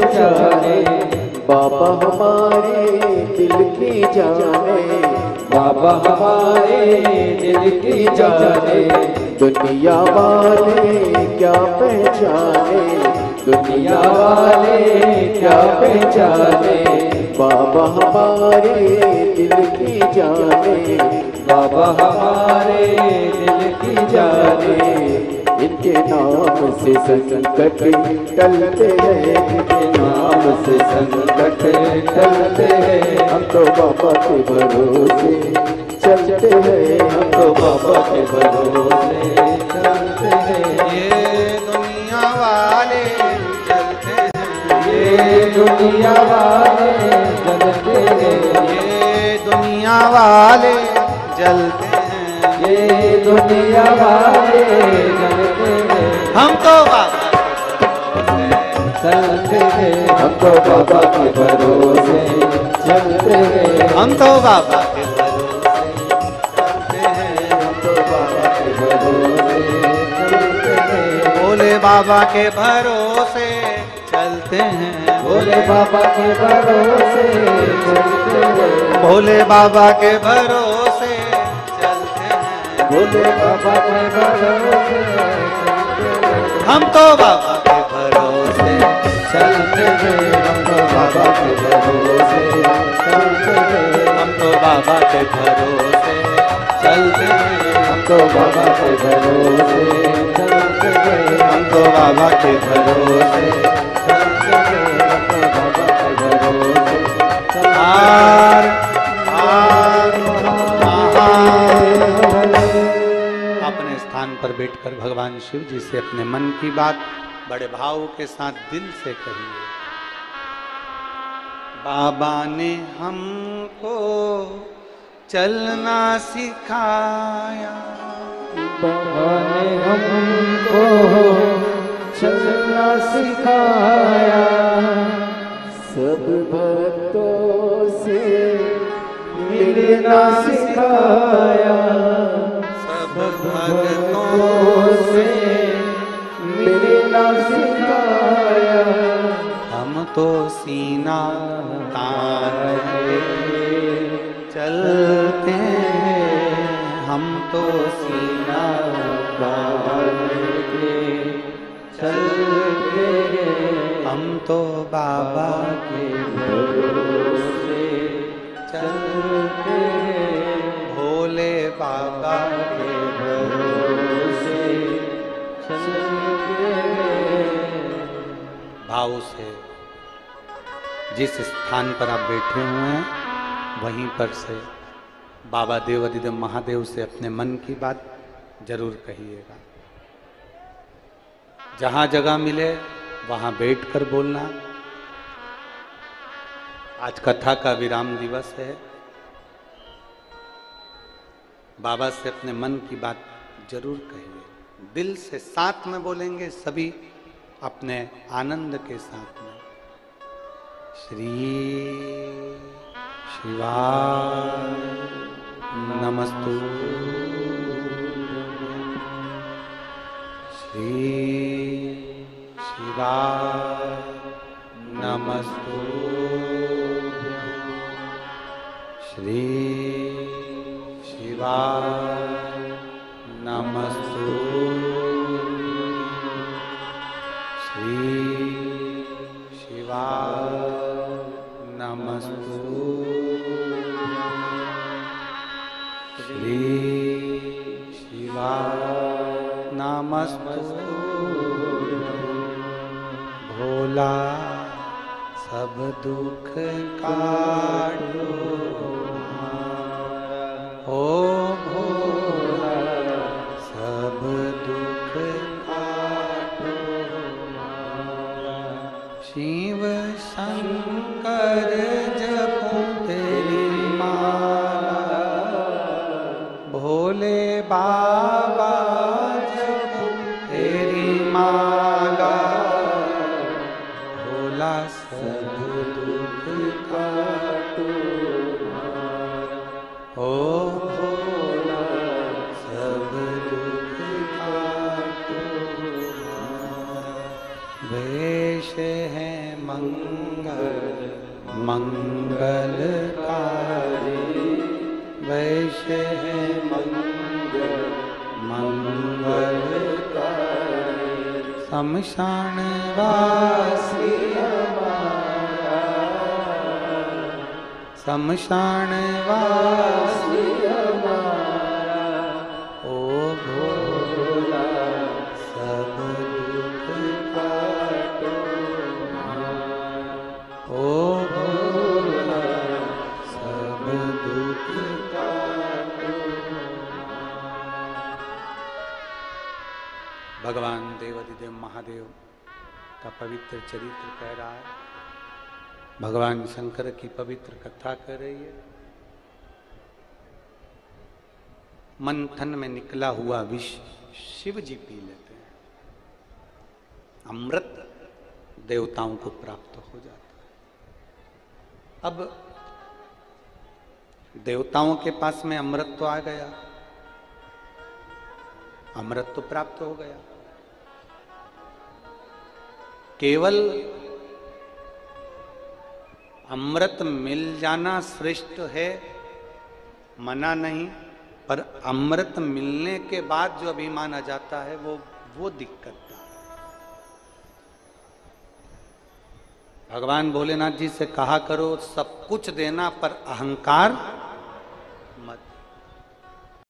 पहचाने, बाबा हमारे दिल की जाने, बाबा हमारे दिल की जाने। दुनिया वाले क्या पहचाने, दुनिया वाले क्या पहचाने, बाबा हमारे दिल की जाने, बाबा हमारे दिल की जाने। इनके नाम से संकट टलते हैं, इनके नाम से संकट टलते हैं। हम तो बाबा के भरोसे चलते हैं, हम तो बाबा के भरोसे चलते हैं। ये दुनिया वाले चलते हैं, ये दुनिया वाले चलते हैं, ये दुनिया वाले जलते हैं, ये दुनिया वाले चलते हैं। हम तो बाबा चलते हैं, हम तो बाबा के भरोसे चलते हैं, हम तो बाबा के भरोसे चलते हैं, हम तो बाबा के भरोसे चलते हैं। भोले बाबा के भरोसे चलते हैं, भोले बाबा के भरोसे चलते हैं, भोले बाबा के भरोसे चलते हैं, भोले बाबा के भरोसे चलते हैं। हम तो बाबा के भरोसे चलते हैं, हम तो बाबा के भरोसे चलते हैं, हम तो बाबा के भरोसे चलते हैं, हम तो बाबा के भरोसे चलते हैं, हम तो बाबा के भरोसे चलते हैं, हम तो बाबा के भरोसे चलते हैं। हार हार महार। अपने स्थान पर बैठकर भगवान शिव जी से अपने मन की बात बड़े भाव के साथ दिल से कहिए। बाबा ने हमको चलना सिखाया, बाबा ने हमको चलना सिखाया, सब भक्तों से मिलना सिखाया, सब भक्तों से मिलना सिखाया। हम तो सीना तान के चलते हैं, हम तो सीना तान के चलते हैं, हम तो बाबा के भरोसे चलते हैं, भोले बाबा के भरोसे चलते हैं। भाव से जिस स्थान पर आप बैठे हुए हैं वहीं पर से बाबा देवाधिदेव महादेव से अपने मन की बात जरूर कहिएगा। जहां जगह मिले वहां बैठकर बोलना। आज कथा का विराम दिवस है। बाबा से अपने मन की बात जरूर कहिए, दिल से साथ में बोलेंगे सभी अपने आनंद के साथ में। श्री शिवाय नमस्तु, श्री शिवाय नमस्तु, श्री शिवाय नमस्तु, श्री शिवाय नमस्तु, श्री शिवाय नमस्तु। भोला सब दुख काटो, ओ भोला सब दुख काटो, शिव शंकर जपो तेरी माला, भोले बाबा जपो तेरी माला, भोला सब दुख काटो, ओ भोला सब दुख काटो। वेश है मंगल मंगलकारी वैसे है मंगलकारी शमशान वासी हमारा शमशान वासी हमारा ओ भोला सब दुख काटो ओ भोला सब दुख काटो। भगवान देवाधिदेव महादेव का पवित्र चरित्र कह रहा है, भगवान शंकर की पवित्र कथा कर रही है। मंथन में निकला हुआ विष शिव जी पी लेते हैं, अमृत देवताओं को प्राप्त हो जाता है। अब देवताओं के पास में अमृत तो आ गया, अमृत तो प्राप्त हो गया, केवल अमृत मिल जाना श्रेष्ठ है, मना नहीं, पर अमृत मिलने के बाद जो अभिमान आ जाता है वो दिक्कत है। भगवान भोलेनाथ जी से कहा करो सब कुछ देना पर अहंकार